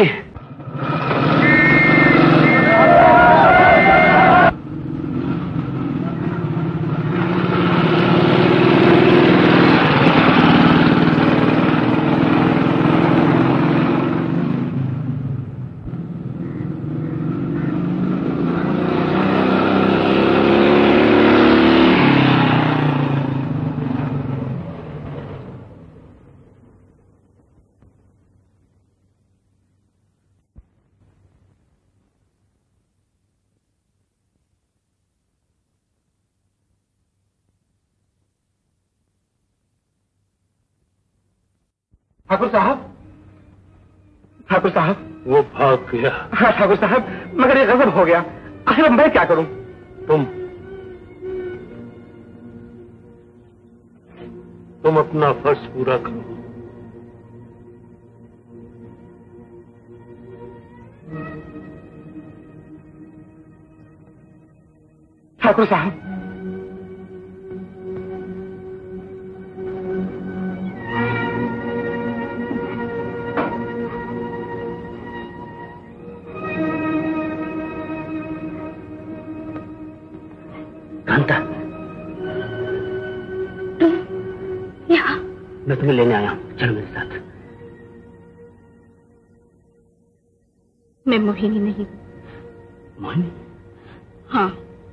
ठाकुर साहब, ठाकुर साहब, वो भाग गया। हाँ ठाकुर साहब, मगर ये गजब हो गया। आखिर अब मैं क्या करूं? तुम तुम अपना फर्ज पूरा करो। ठाकुर साहब, कांता, तुम यहाँ? मैं तुम्हें लेने आया हूँ, चलो मेरे साथ। मैं मोहिनी नहीं। मोहिनी? हाँ,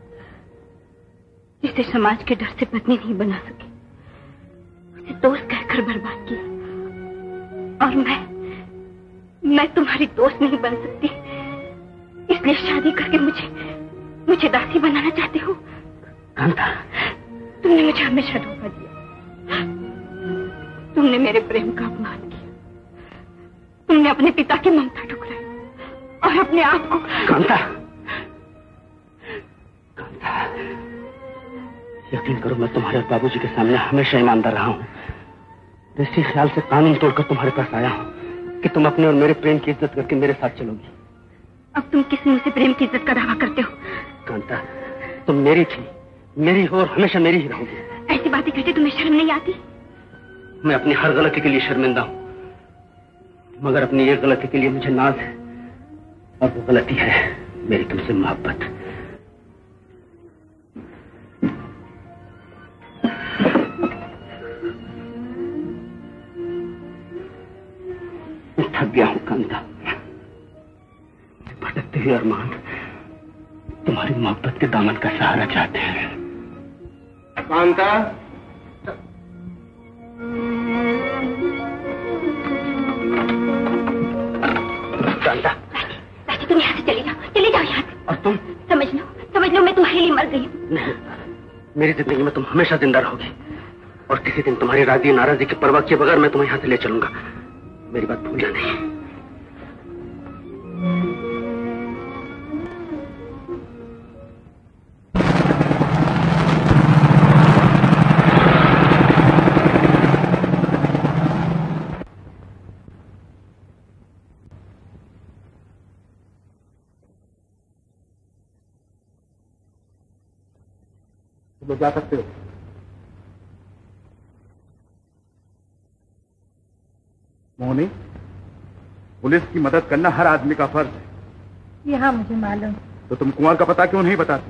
जिसे समाज के डर से पत्नी नहीं बना सकी, उसे दोस्त कहकर बर्बाद किया। और मैं मैं तुम्हारी दोस्त नहीं बन सकती, इसलिए शादी करके मुझे मुझे दासी बनाना चाहते हो? कांता, तुमने मुझे हमेशा धोखा दिया। तुमने मेरे प्रेम का अपमान किया। तुमने अपने पिता की ममता ठुकराई और अपने आप को। कांता, कांता, यकीन करो मैं तुम्हारे और बाबूजी के सामने हमेशा ईमानदार रहा हूँ। इसी ख्याल से कानून तोड़कर तुम्हारे पास आया हूँ कि तुम अपने और मेरे प्रेम की इज्जत करके मेरे साथ चलोगी। अब तुम किस मुंह से प्रेम की इज्जत का दावा करते हो? कांता, तुम मेरी थी, मेरी हो और हमेशा मेरी ही रहोगी। ऐसी बातें कहते तुम्हें शर्म नहीं आती? मैं अपनी हर गलती के लिए शर्मिंदा हूँ, मगर अपनी एक गलती के लिए मुझे नाज है, और वो गलती है मेरी तुमसे मोहब्बत। थक गया हूँ कांता, भटकते हुए अरमान तुम्हारी मोहब्बत के दामन का सहारा चाहते हैं। कांता, कांता, राजी तुम यहाँ से चली जाओ, चली जाओ यहाँ से। और तुम? समझ लो, समझ लो मैं तुम्हारे लिए मर गई हूँ। नहीं, मेरी जिंदगी में तुम हमेशा जिंदा रहोगी, और किसी दिन तुम्हारी राजी नाराजगी की परवाह किए बगैर मैं तुम्हें यहाँ से ले चलूंगा। मेरी बात भूल जाना है। तुम जा सकते हो। मोहिनी, पुलिस की मदद करना हर आदमी का फर्ज है। यहाँ मुझे मालूम। तो तुम कुंवर का पता क्यों नहीं बताती?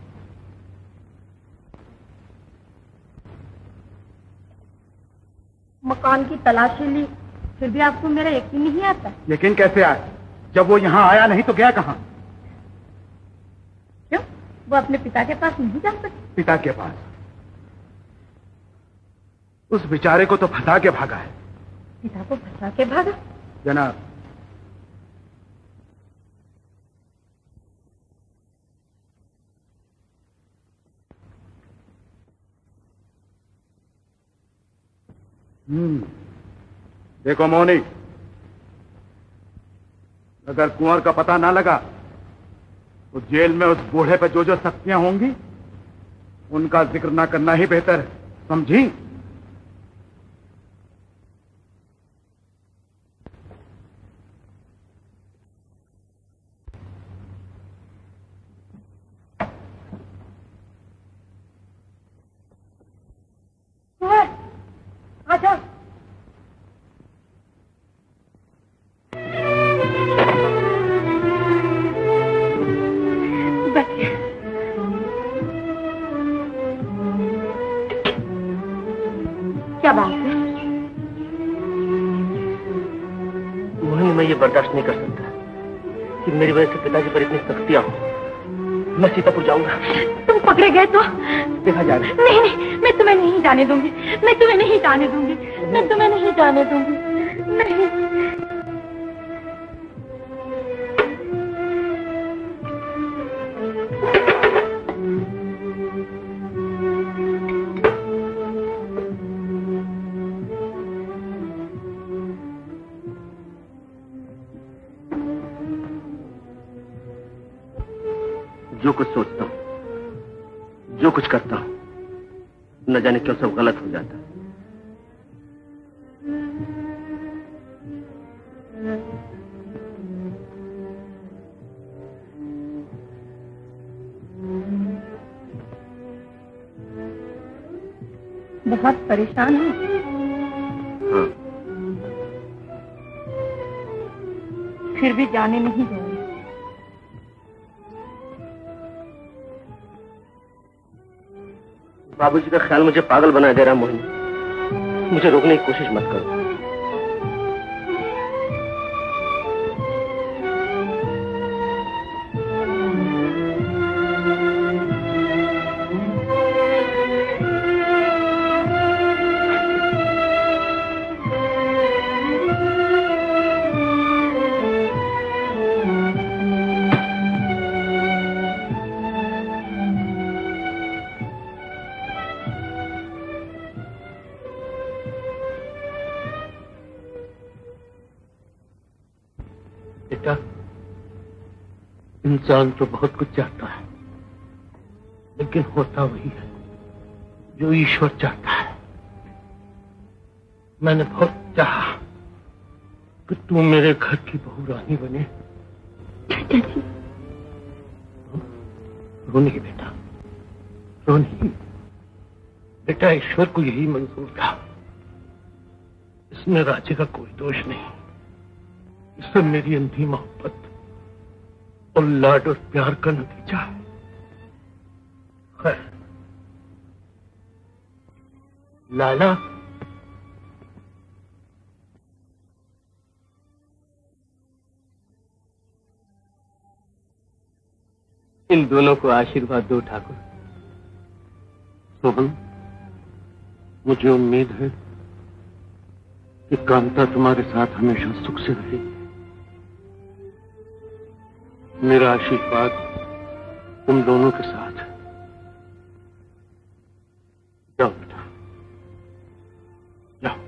मकान की तलाशी ली, फिर भी आपको मेरा यकीन नहीं आता? यकीन कैसे आए? जब वो यहाँ आया नहीं तो गया कहाँ? क्यों? वो अपने पिता के पास नहीं जा सकते? पिता के पास? उस बेचारे को तो फंसा के भागा है। पिता को फंसा के भागा? जनाब, हम्म देखो मोनी, अगर कुंवर का पता ना लगा तो जेल में उस बूढ़े पे जो जो सख्तियां होंगी उनका जिक्र ना करना ही बेहतर है, समझी? आजा। क्या बात है? मोहिनी, मैं ये बर्दाश्त नहीं कर सकता कि मेरी वजह से पिताजी पर इतनी सख्तियां हो। मैं सीतापुर जाऊंगा। तुम पकड़े गए तो? देखा जाए। नहीं नहीं, मैं तुम्हें नहीं जाने दूंगी, मैं तुम्हें नहीं जाने दूंगी, मैं तुम्हें नहीं जाने दूंगी, नहीं। जो कुछ सोचता हूँ, जो कुछ करता हूँ, न जाने क्यों सब गलत हो जाता है। बहुत परेशान हूँ। हाँ। फिर भी जाने नहीं दूंगी। बाबूजी का ख्याल मुझे पागल बना दे रहा मोहिनी। मुझे रोकने की कोशिश मत करो। इंसान तो बहुत कुछ चाहता है, लेकिन होता वही है जो ईश्वर चाहता है। मैंने बहुत चाहा कि तू मेरे घर की बहू रानी बने। रो नहीं बेटा, रो नहीं बेटा। ईश्वर को यही मंजूर था। इसमें राजे का कोई दोष नहीं। इसमें मेरी अंधी मोहब्बत और लाड और प्यार का नतीजा है। खैर लाला, इन दोनों को आशीर्वाद दो ठाकुर। सोहन, मुझे उम्मीद है कि कांता तुम्हारे साथ हमेशा सुख से रहेगी। मेरा आशीर्वाद तुम दोनों के साथ है। जाओ बेटा, जाओ।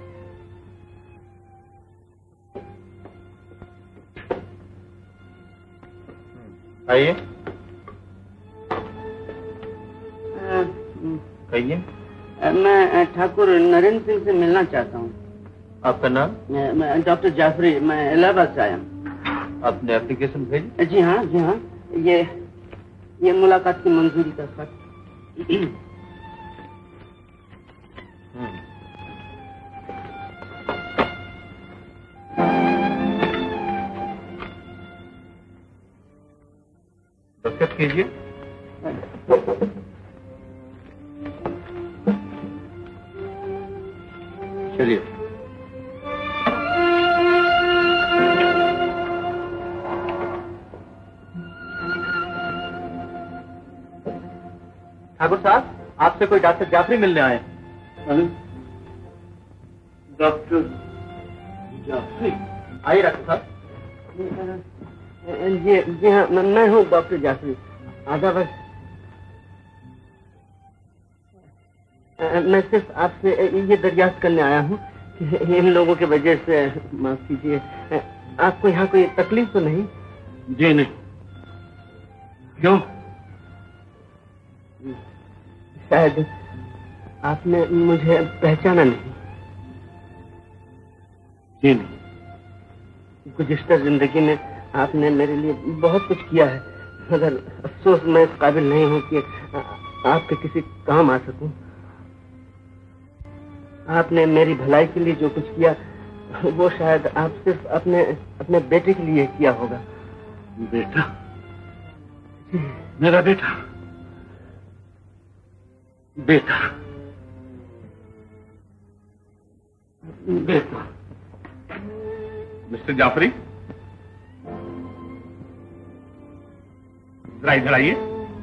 आइए, कहिए। मैं ठाकुर नरेंद्र सिंह से मिलना चाहता हूँ। आपका नाम? मैं डॉक्टर जाफरी, मैं इलाहाबाद से आया हूँ। आपने एप्लीकेशन भेजी? जी हाँ, जी हाँ। ये ये मुलाकात की मंजूरी का खत। दस्तखत कीजिए। चलिए। ठाकुर साहब, आपसे कोई डॉक्टर जाफरी मिलने आए। डॉक्टर जाफरी? आइए डॉक्टर साहब। जी जी हाँ, मैं हूँ डॉक्टर जाफरी। आधा बस मैं सिर्फ आपसे ये दरियाफ्त करने आया हूँ कि इन लोगों की वजह से, माफ कीजिए, आपको यहाँ कोई तकलीफ तो नहीं? जी नहीं। क्यों? शायद आपने मुझे पहचाना नहीं। जी नहीं। गुज़िश्ता जिंदगी में आपने मेरे लिए बहुत कुछ किया है, मगर अफसोस मैं इस काबिल नहीं हूँ कि आपके किसी काम आ सकूं। आपने मेरी भलाई के लिए जो कुछ किया वो शायद आप सिर्फ अपने अपने बेटे के लिए किया होगा। बेटा? मेरा बेटा? बेटा बेटा मिस्टर जाफरी, जरा इधर आइए।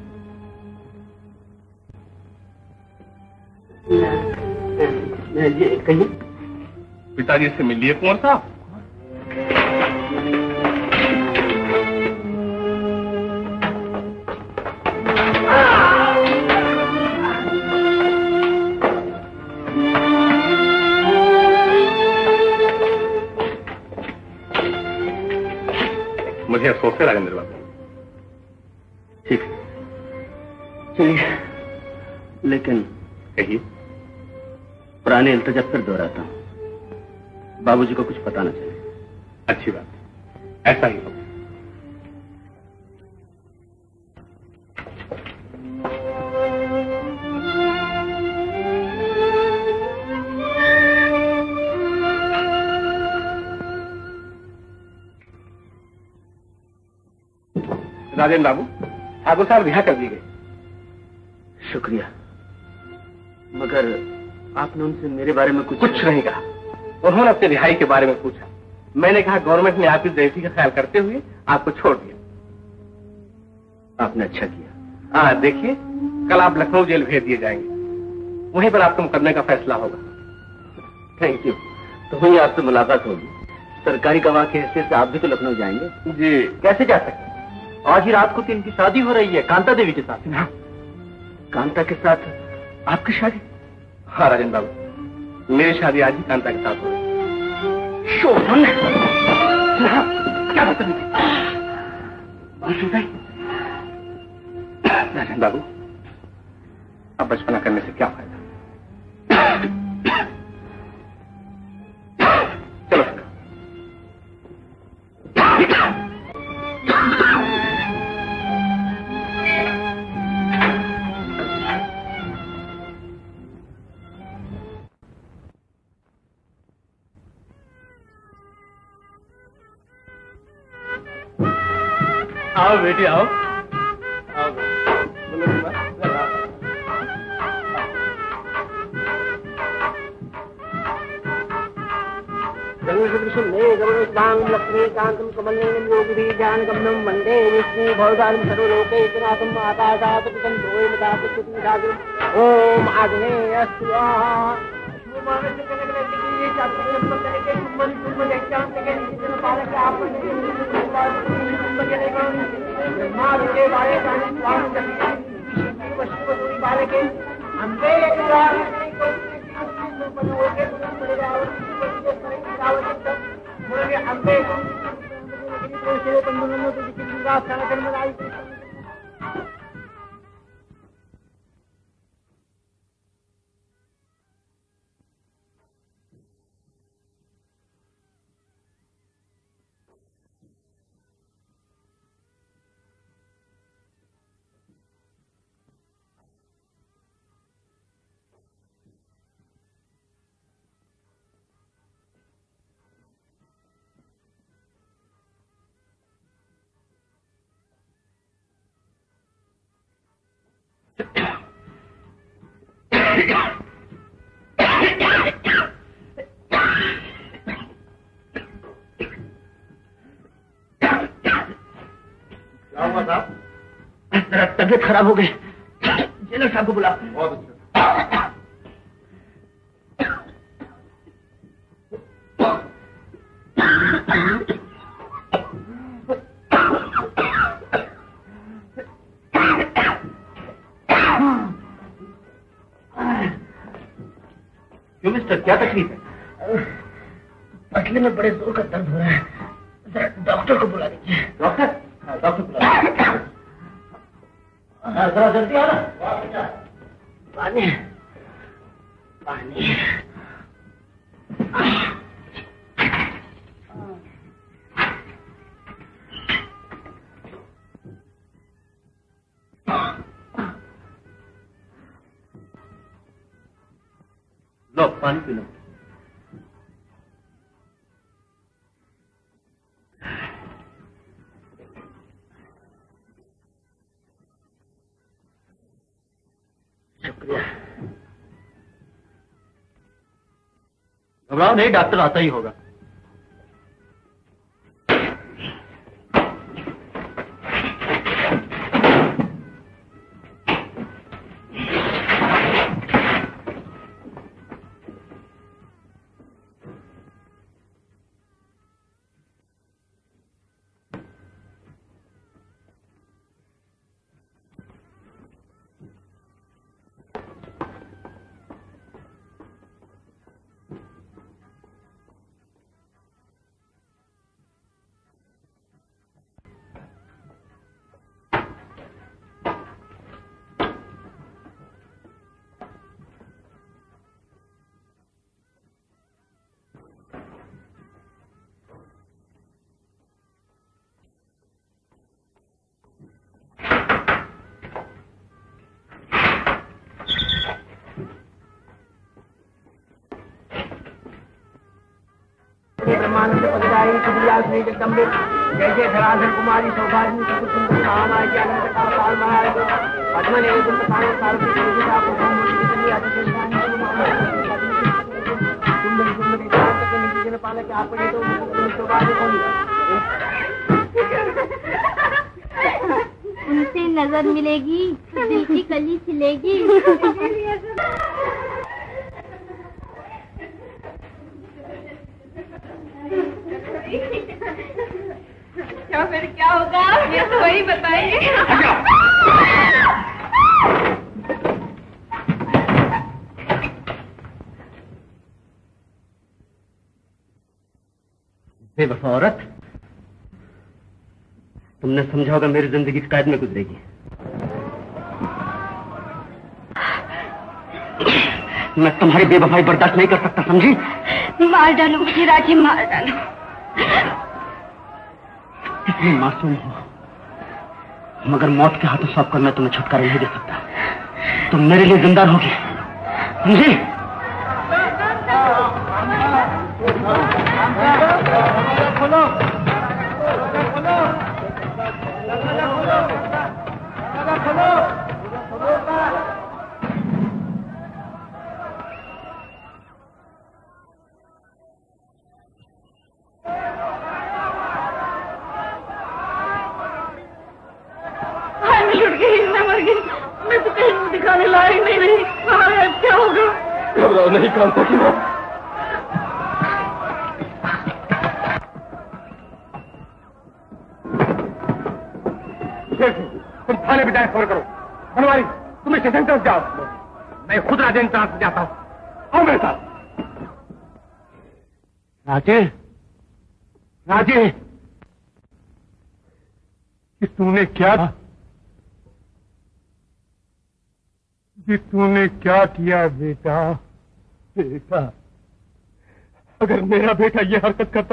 जी कहिए। पिताजी से मिलिए कुंवर साहब। मुझे अफसोस है राजेंद्र बाबू। ठीक है, चलिए, लेकिन कहिए। पुराने इल्तिजा फिर दोहराता हूँ, बाबूजी को कुछ पता न चले। अच्छी बात, ऐसा ही हो। राजेंद्र बाबू, ठाकुर साहब रिहा कर दिए गए। शुक्रिया, मगर आपने उनसे मेरे बारे में कुछ कुछ नहीं कहा। उन्होंने अपने रिहाई के बारे में पूछा। मैंने कहा गवर्नमेंट ने आपकी सेफ्टी का ख्याल करते हुए आपको छोड़ दिया। आपने अच्छा किया। हाँ देखिए, कल आप लखनऊ जेल भेज दिए जाएंगे, वहीं पर आपके मुकदमे का फैसला होगा। Thank you. तो वहीं आपसे मुलाकात होगी। सरकारी गवाह के हैसियत से आप भी तो लखनऊ जाएंगे? जी। कैसे जा सकते? आज ही रात को तो इनकी शादी हो रही है कांता देवी के साथ। हाँ। कांता के साथ आपकी शादी? हाँ राजेंद्र बाबू, मेरी शादी आज ही कांता के साथ हो रही है। शोभन, क्या बात है? राजेंद्र बाबू, अब बचपना करने से क्या फायदा? चलो आओ बेटी, आओ आओ। लक्ष्मीकांतम कमलनयनम योगिभिः ज्ञानगम्यं वन्दे विष्णु भवदानं सर्वलोकैकनाथं आकाशात् पतितं ध्रुवैर्मदात् स्तुतिविधातु। ओम आग्नेयस्तु तबियत खराब हो गई, जेलर साहब को बुला। बहुत अच्छा। क्यों मिस्टर, क्या तकलीफ है? पसली में बड़े जोर का दर्द हो रहा है, जरा डॉक्टर को बुला दीजिए। डॉक्टर? डॉक्टर बुला दीजिए। जरा जल्दी आ ना। पानी पानी। लो पानी पी लो। शुक्रिया। घबराओ नहीं, डॉक्टर आता ही होगा। के ब्रह्मानंद पददायी कुबरिया श्री जगदम्बे जय जय धराधर कुमारी सौभाग्य सुंदर महामाया ज्ञान का काल महाराज पद्मन एवं गुण सारे सारथी देवी का प्रभु की आदि संस्थान सुंदर सुंदर विचार के निजी जन पालक आपने तो सौभाग्य उनसे नजर मिलेगी दिल की कली खिलेगी। क्या फिर क्या होगा ये तो वही बताइए। बेवफा औरत, तुमने समझा होगा मेरी जिंदगी कैद में गुजरेगी। मैं तुम्हारी बेवफाई बर्दाश्त नहीं कर सकता, समझी? मार डालो मुझे राजी, मार डालो। इतनी मासूम हो मगर मौत के हाथों सौंप कर मैं तुम्हें छुटकारा नहीं दे सकता। तुम मेरे लिए जिंदा रहोगी, समझी? खोलो मैं तो कहीं मुंह दिखाने लायक नहीं रही। महाराज क्या होगा? घबराओ नहीं, कांता की मां। तुम थाने भी जाए खबर करो। बनवारी तुम स्टेशन तरफ जाओ, मैं खुद राजेंद्र ट्रांस से जाता हूँ। आओ मेरे साथ। राजे, राजे, कि तूने क्या कि तूने क्या किया बेटा? बेटा, अगर मेरा बेटा ये हरकत करता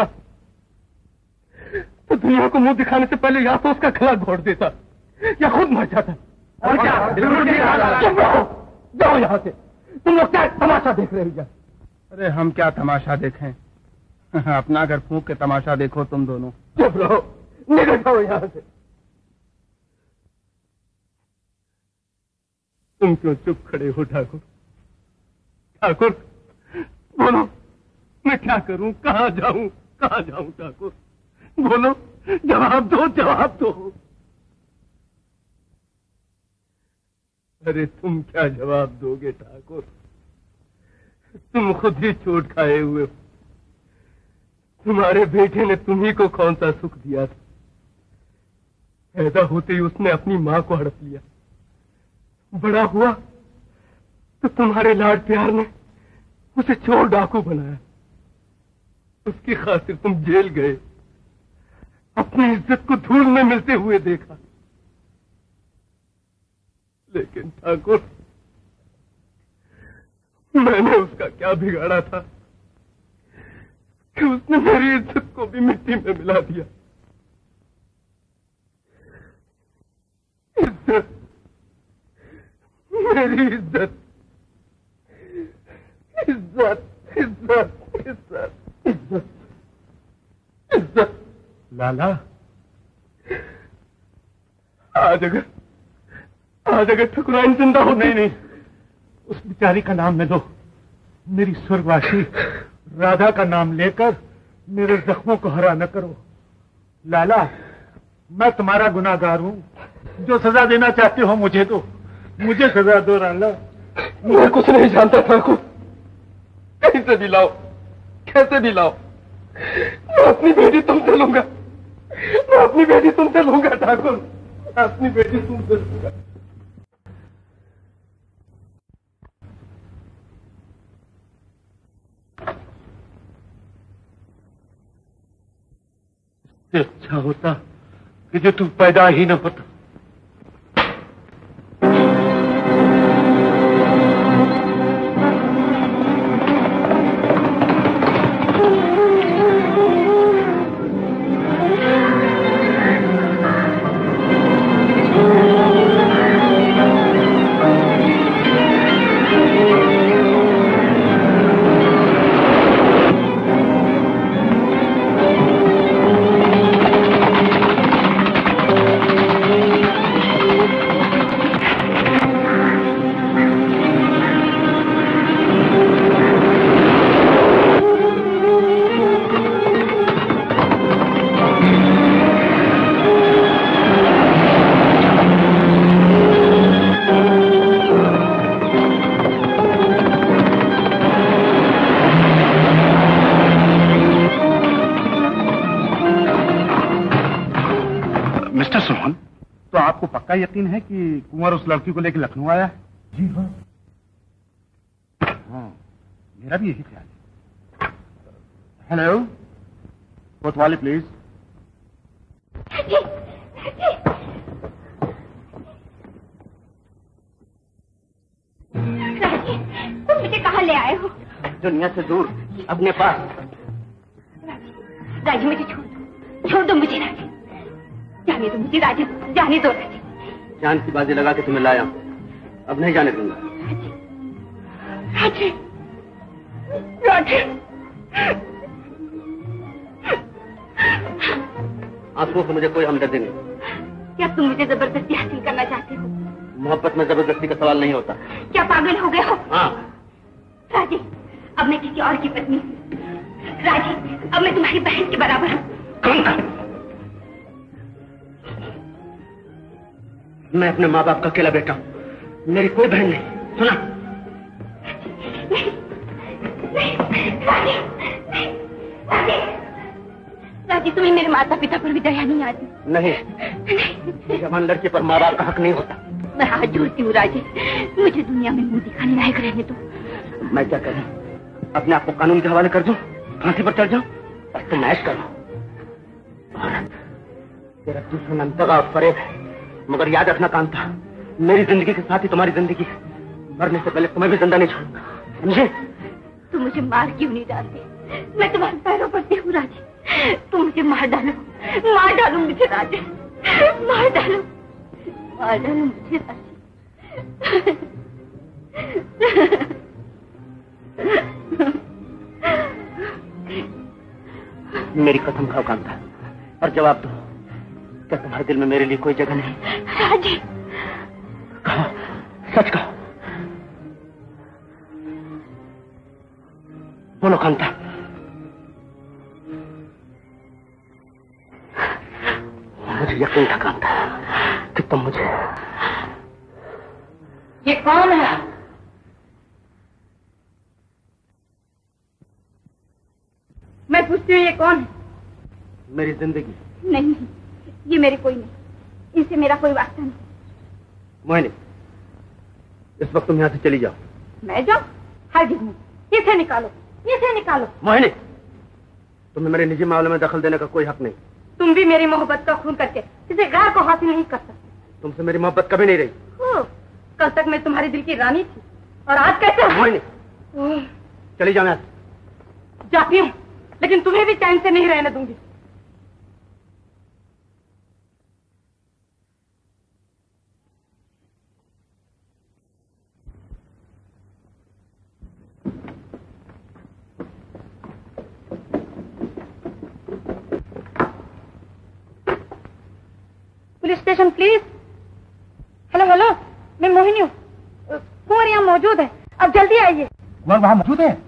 तो दुनिया को मुंह दिखाने से पहले या तो उसका गला घोट देता या खुद मर जाता। और क्या? चुप रहो, जाओ यहाँ से। तुम लोग क्या तमाशा देख रहे हो? अरे हम क्या तमाशा देखें, अपना घर फूंक के तमाशा देखो तुम दोनों। चुप रहो, निकल जाओ यहाँ से। तुम क्यों चुप खड़े हो ठाकुर? ठाकुर बोलो, मैं क्या करूं, कहाँ जाऊं, कहाँ जाऊं ठाकुर? बोलो, जवाब दो, जवाब दो। अरे तुम क्या जवाब दोगे ठाकुर? तुम खुद ही चोट खाए हुए हो। तुम्हारे बेटे ने तुम्ही को कौन सा सुख दिया था? पैदा होते ही उसने अपनी मां को हड़प लिया। बड़ा हुआ तो तुम्हारे लाड प्यार ने उसे चोर डाकू बनाया। उसकी खातिर तुम जेल गए, अपनी इज्जत को धूल में मिलते हुए देखा। लेकिन ठाकुर, मैंने उसका क्या बिगाड़ा था कि उसने मेरी इज्जत को भी मिट्टी में मिला दिया। इज्जत, मेरी इज्जत, इज्जत, इज्जत, इज्जत, इज्जत, इज्जत। लाला, आज अगर आज अगर ठकुराइन जिंदा हो। नहीं नहीं, उस बिचारी का नाम न दो। मेरी स्वर्गवासी राधा का नाम लेकर मेरे जख्मों को हरा न करो। लाला, मैं तुम्हारा गुनाहगार हूँ। जो सजा देना चाहते हो मुझे दो, मुझे सजा दो लाला। मैं कुछ नहीं जानता ठाकुर, कहीं से भी लाओ, कैसे भी लाओ, मैं अपनी बेटी तुमसे लूंगा, मैं अपनी बेटी तुमसे लूंगा ठाकुर, मैं अपनी बेटी तुमसे लूंगा। अच्छा होता कि जो तुम पैदा ही न होता। पक्का यकीन है कि कुंवर उस लड़की को लेकर लखनऊ आया है? जी हाँ। हाँ, मेरा भी यही ख्याल है। हेलो, कोतवाली प्लीज। राजी, तुम मुझे कहाँ ले आए हो? दुनिया से दूर, अपने पास। राजी, मुझे छोड़ दो, छोड़ दो मुझे राजी। जाने दो मुझे राजी, जाने दो राजी। जान की बाजी लगा के तुम्हें लाया, अब नहीं जाने दूंगा। राजी, राजी। आंसुओं से मुझे कोई हमदर्दी नहीं। क्या तुम मुझे जबरदस्ती हासिल करना चाहते हो? मोहब्बत में जबरदस्ती का सवाल नहीं होता। क्या पागल हो गए हो? हाँ। राजी, अब मैं किसी और की पत्नी हूँ। राजी, अब मैं तुम्हारी बहन के बराबर हूँ। मैं अपने माँ बाप का अकेला बेटा हूँ, मेरी कोई बहन नहीं। सुना? राजी, राजी, राजी, तुम्हें मेरे माता पिता पर भी दया नहीं आती? नहीं, जवान लड़के पर माँ बाप का हक नहीं होता। मैं हाथ जोड़ती हूँ राजी, मुझे दुनिया में मुंह दिखाने लायक रहने दो। मैं क्या करूँ? अपने आप को कानून के हवाले कर दूं, फांसी पर चढ़ जाऊं और तुम ऐश करो। तेरा दूसरा नाम दगा और फरेब है, मगर याद रखना कांता, मेरी जिंदगी के साथ ही तुम्हारी जिंदगी है। मरने से पहले तुम्हें भी जिंदा नहीं छोड़ूंगा, समझे? तुम मुझे मार क्यों नहीं डालते? मैं तुम्हारे पैरों पर हूँ राजी, तुम मुझे मार डालो, मार डालो मुझे राजी, मार डालो, मार डालो मुझे राजी। मेरी कसम खाओ कांता और जवाब दो, क्या तुम्हारे दिल में मेरे लिए कोई जगह नहीं? राजी, कहो, सच कहो, बोलो कांता। मुझे यकीन था कांता कि तुम मुझे। ये कौन है? मैं पूछती हूँ ये कौन है? मेरी जिंदगी। नहीं, ये मेरे कोई नहीं, इनसे मेरा कोई वास्ता नहीं। मोहिनी, इस वक्त तुम यहाँ से चली जाओ। मैं जाऊँ? हर नहीं, इसे निकालो, इसे निकालो। मोहिनी, तुम्हें मेरे निजी मामले में दखल देने का कोई हक नहीं। तुम भी मेरी मोहब्बत का खून करके किसी गैर को हासिल नहीं कर सकते। तुमसे मेरी मोहब्बत कभी नहीं रही। ओ, कल तक मैं तुम्हारी दिल की रानी थी और आज कैसे? मोहिनी, चली जाओ यहाँ से। जाती हूँ, लेकिन तुम्हें भी चैन से नहीं रहने दूंगी। Police station please. Hello hello, मैं मोहिनी हूँ, कुंवर यहाँ मौजूद है, अब जल्दी आइए। कुंवर वहाँ मौजूद है?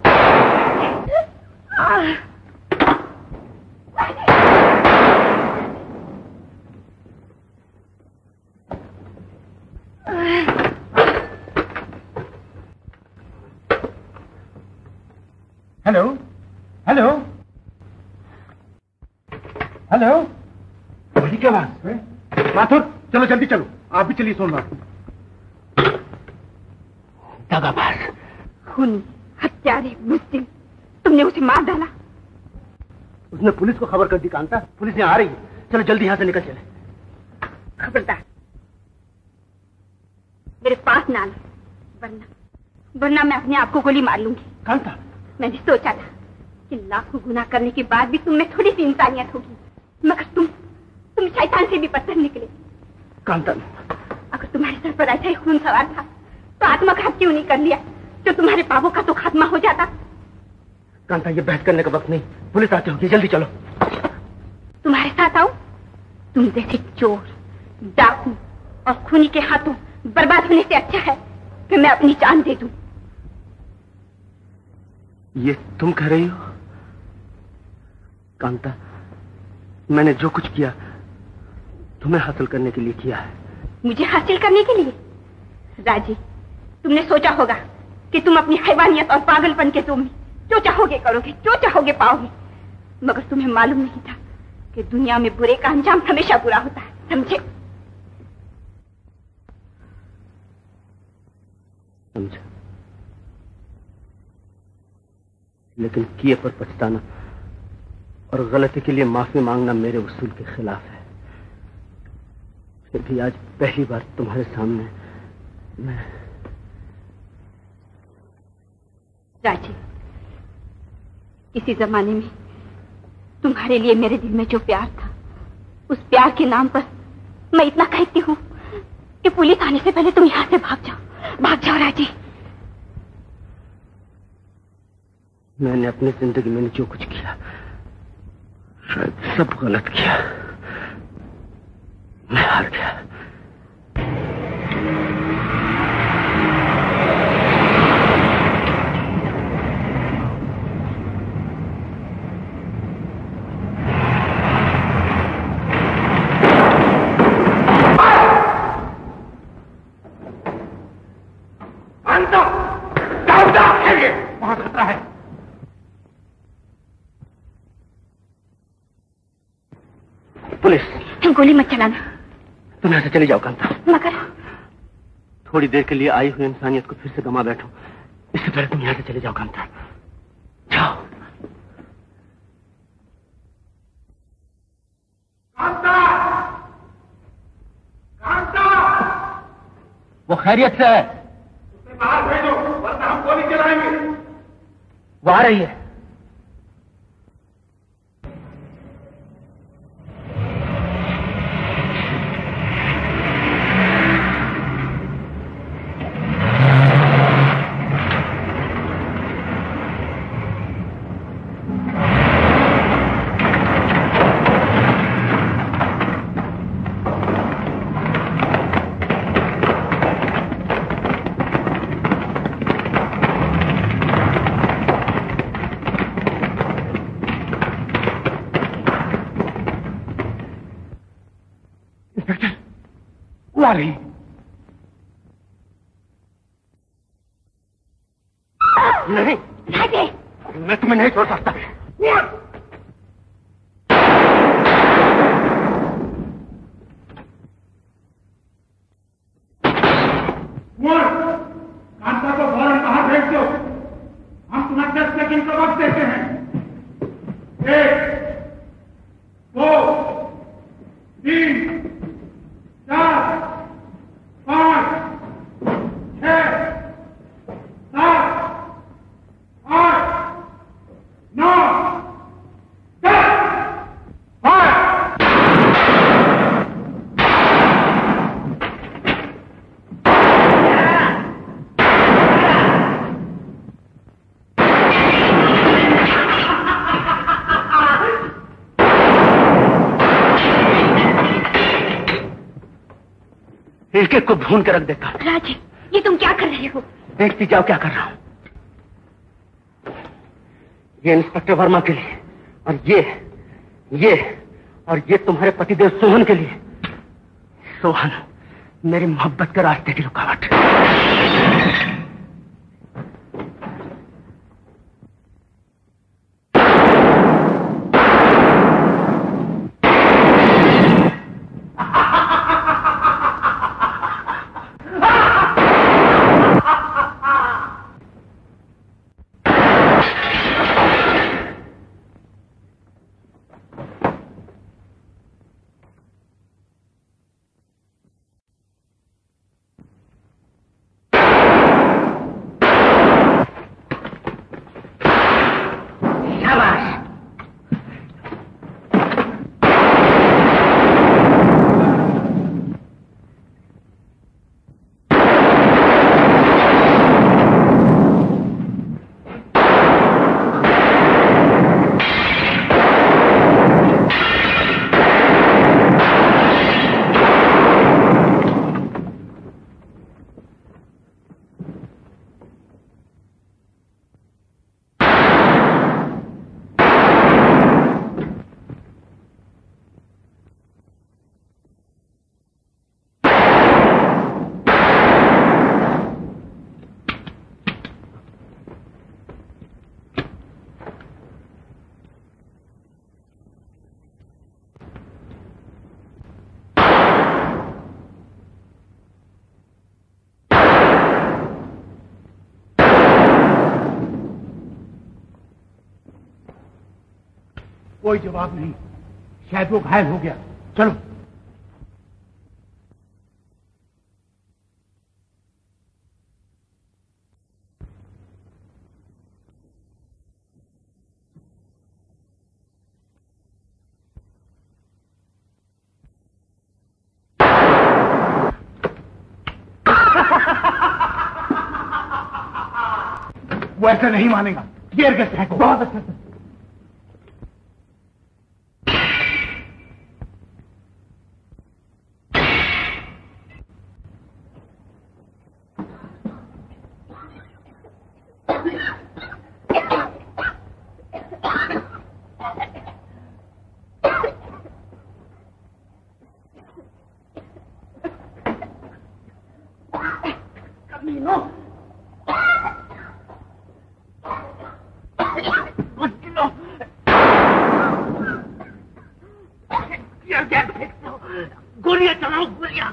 हेलो हेलो हेलो, वही क्या बात है? माथुर, चलो जल्दी चलो, आप भी चलिए सोमनाथ। दगाबाज, खूनी, हत्यारे, बुज़दिल, तुमने उसे मार डाला। उसने पुलिस को खबर कर दी कांता, पुलिस यहाँ आ रही है, चलो जल्दी यहाँ से निकल चले। खबरदार, मेरे पास ना आना, वरना वरना मैं अपने आप को गोली मार लूंगी। कांता, मैंने सोचा था कि लाखों गुनाह करने के बाद भी तुम में थोड़ी सी इंसानियत होगी, मगर तुम तुम शैतान से भी पत्थर निकले। कांता, अगर तुम्हारे सर पर ऐसा ही खून सवार था तो आत्मघात क्यों नहीं कर लिया, जो तुम्हारे पापों का तो खात्मा हो जाता। कांता, ये बहस करने का वक्त नहीं, पुलिस आती होगी, जल्दी चलो। तुम्हारे साथ आऊं? तुम जैसे चोर, डाकू और खूनी के हाथों बर्बाद होने से अच्छा है कि मैं अपनी जान दे दूं। ये तुम कह रही हो? कांता, मैंने जो कुछ किया तुम्हें हासिल करने के लिए किया है। मुझे हासिल करने के लिए? राजी, तुमने सोचा होगा कि तुम अपनी हैवानियत और पागलपन के तुम जो चाहोगे करोगे, जो चाहोगे पाओगे, मगर तुम्हें मालूम नहीं था कि दुनिया में बुरे का अंजाम हमेशा बुरा होता है, समझे? समझा, लेकिन किए पर पछताना और गलती के लिए माफी मांगना मेरे उसूल के खिलाफ है। फिर भी आज पहली बार तुम्हारे सामने मैं। राजी, किसी जमाने में तुम्हारे लिए मेरे दिल में जो प्यार था, उस प्यार के नाम पर मैं इतना कहती हूँ कि पुलिस आने से पहले तुम यहाँ से भाग जाओ, भाग जाओ राजी। मैंने अपनी जिंदगी में जो कुछ किया शायद सब गलत किया। मैं हार गया। वहां खतरा है। पुलिस, गोली मत चलाना। तुम यहाँ से चले जाओ कांता। मगर थोड़ी देर के लिए आई हुई इंसानियत को फिर से गमा बैठो, इससे पहले तुम यहाँ से चले जाओ कांता। जाओ। कांता! कांता! वो खैरियत से है। उसे बाहर भेजो वरना हम गोली चलाएंगे। वो आ रही है। आ रही। नहीं, मैं तुम्हें नहीं छोड़ सकता। कांता को फौरन बाहर भेज दो। हम तुम्हें दस सेकंड का वक्त देते हैं। एक, दो, तीन, चार, पांच, छह, सात, आठ, नौ, दस, एक एक को ढूंढ कर रख देता हूं। राजी, ये तुम क्या कर रहे हो? देखती जाओ क्या कर रहा हूं। ये इंस्पेक्टर वर्मा के लिए, और ये ये और ये तुम्हारे पतिदेव सोहन के लिए। सोहन मेरी मोहब्बत के रास्ते की रुकावट। कोई जवाब नहीं, शायद वो घायल हो गया। चलो। वो ऐसा नहीं मानेगा, गिर के फेंको। बहुत अच्छा सर। गोलियां चलाओ, गोलियां।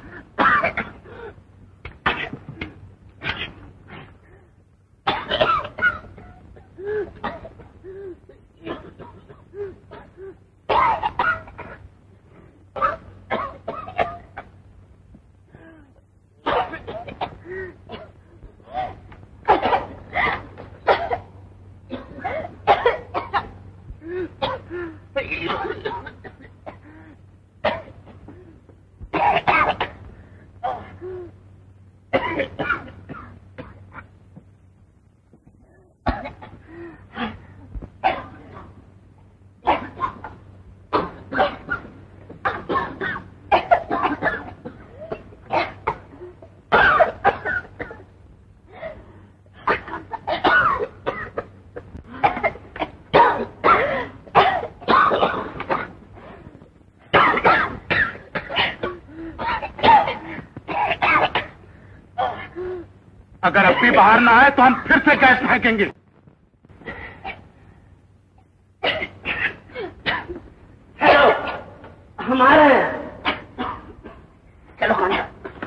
अगर अब भी बाहर ना आए तो हम फिर से गैस फेंकेंगे। हेलो, हमारे चलो खाना।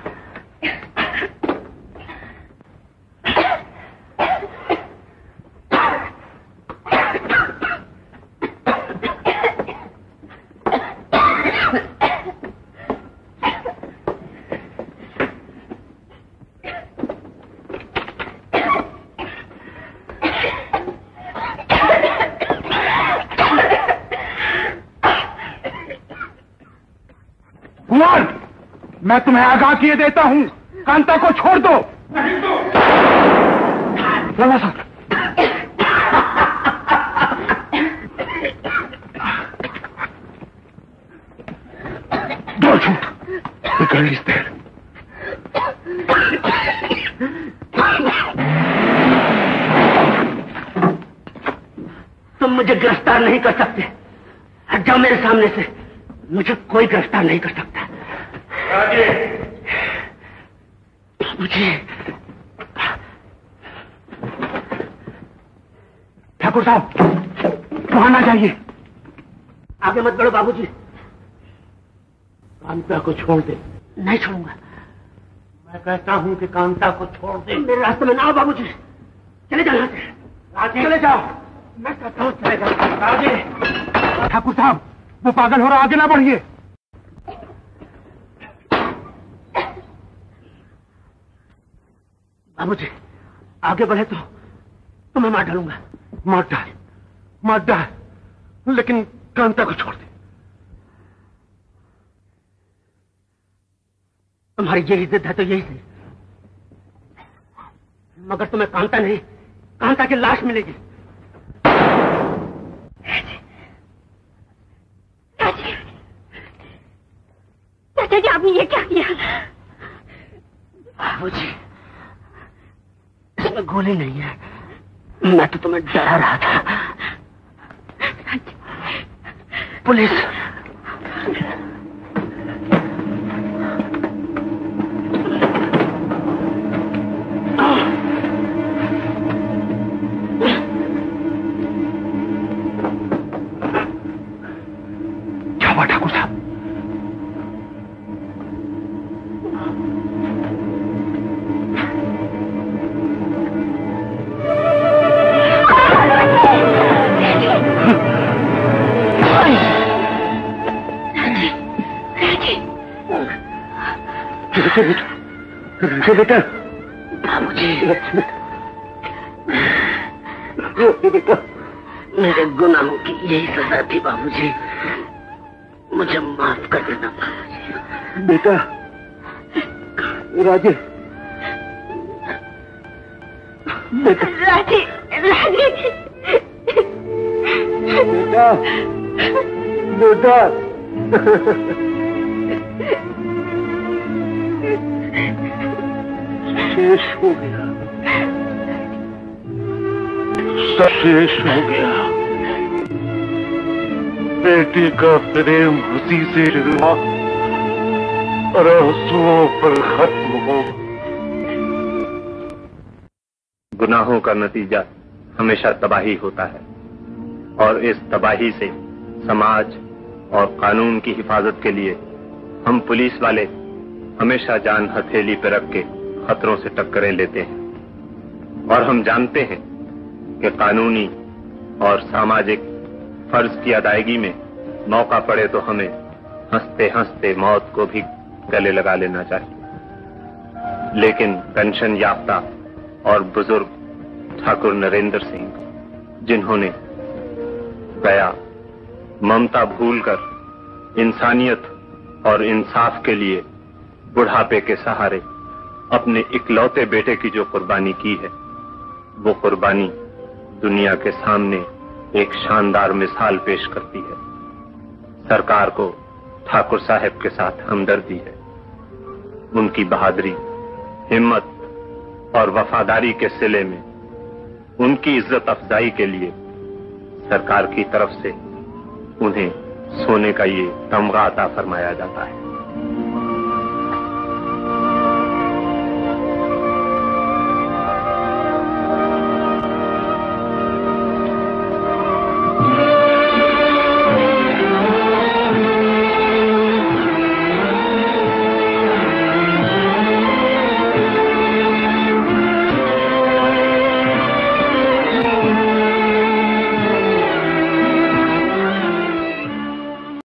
मैं तुम्हें आगाह किए देता हूं, कांता को छोड़ दो। रवा साहब, दो झूठ बिगड़ इस देर। तुम मुझे गिरफ्तार नहीं कर सकते। हट जाओ मेरे सामने से। मुझे कोई गिरफ्तार नहीं कर सकता। मुझे ठाकुर साहब, वहां ना जाइए। आगे मत बढ़ो बाबूजी। कांता को छोड़ दे। नहीं छोड़ूंगा। मैं कहता हूं कि कांता को छोड़ दे। मेरे रास्ते में ना आओ बाबूजी। चले जाओ यहाँ से। राजे, चले जाओ। मैं कहता हूं चले जाओ। राजे। ठाकुर साहब, वो पागल हो रहा, आगे ना बढ़िए। बाबूजी, आगे बढ़े तो तुम्हें मार डालूंगा। मार डाल, मार डाल, लेकिन कांता को छोड़ दे। तुम्हारी यही जिद है तो यही सही, मगर तुम्हें कांता नहीं, कांता की लाश मिलेगी। चाचा जी, आपने ये क्या किया? बाबूजी, इसमें गोली नहीं है। मैं तो तुम्हें डरा रहा था। पुलिस क्या हुआ ठाकुर साहब? कैसे बेटा? कैसे बेटा? बाबूजी, कैसे बेटा? मेरे गुनाहों की यही सजा थी बाबूजी, मुझे माफ कर देना बाबूजी। बेटा, राजे, बेटा, राजे, राजे, बेटा, बेटा, शेष हो गया, सब शेष हो गया। बेटी का प्रेम हंसी से जुड़ा और आंसुओं पर खत्म हो। गुनाहों का नतीजा हमेशा तबाही होता है और इस तबाही से समाज और कानून की हिफाजत के लिए हम पुलिस वाले हमेशा जान हथेली पर रख के खतरों से टक्करें लेते हैं और हम जानते हैं कि कानूनी और सामाजिक फर्ज की अदायगी में मौका पड़े तो हमें हंसते हंसते मौत को भी गले लगा लेना चाहिए। लेकिन पेंशन याफ्ता और बुजुर्ग ठाकुर नरेंद्र सिंह, जिन्होंने दया ममता भूलकर इंसानियत और इंसाफ के लिए बुढ़ापे के सहारे अपने इकलौते बेटे की जो कुर्बानी की है, वो कुर्बानी दुनिया के सामने एक शानदार मिसाल पेश करती है। सरकार को ठाकुर साहब के साथ हमदर्दी है। उनकी बहादुरी, हिम्मत और वफादारी के सिले में उनकी इज्जत अफजाई के लिए सरकार की तरफ से उन्हें सोने का ये तमगा अता फरमाया जाता है।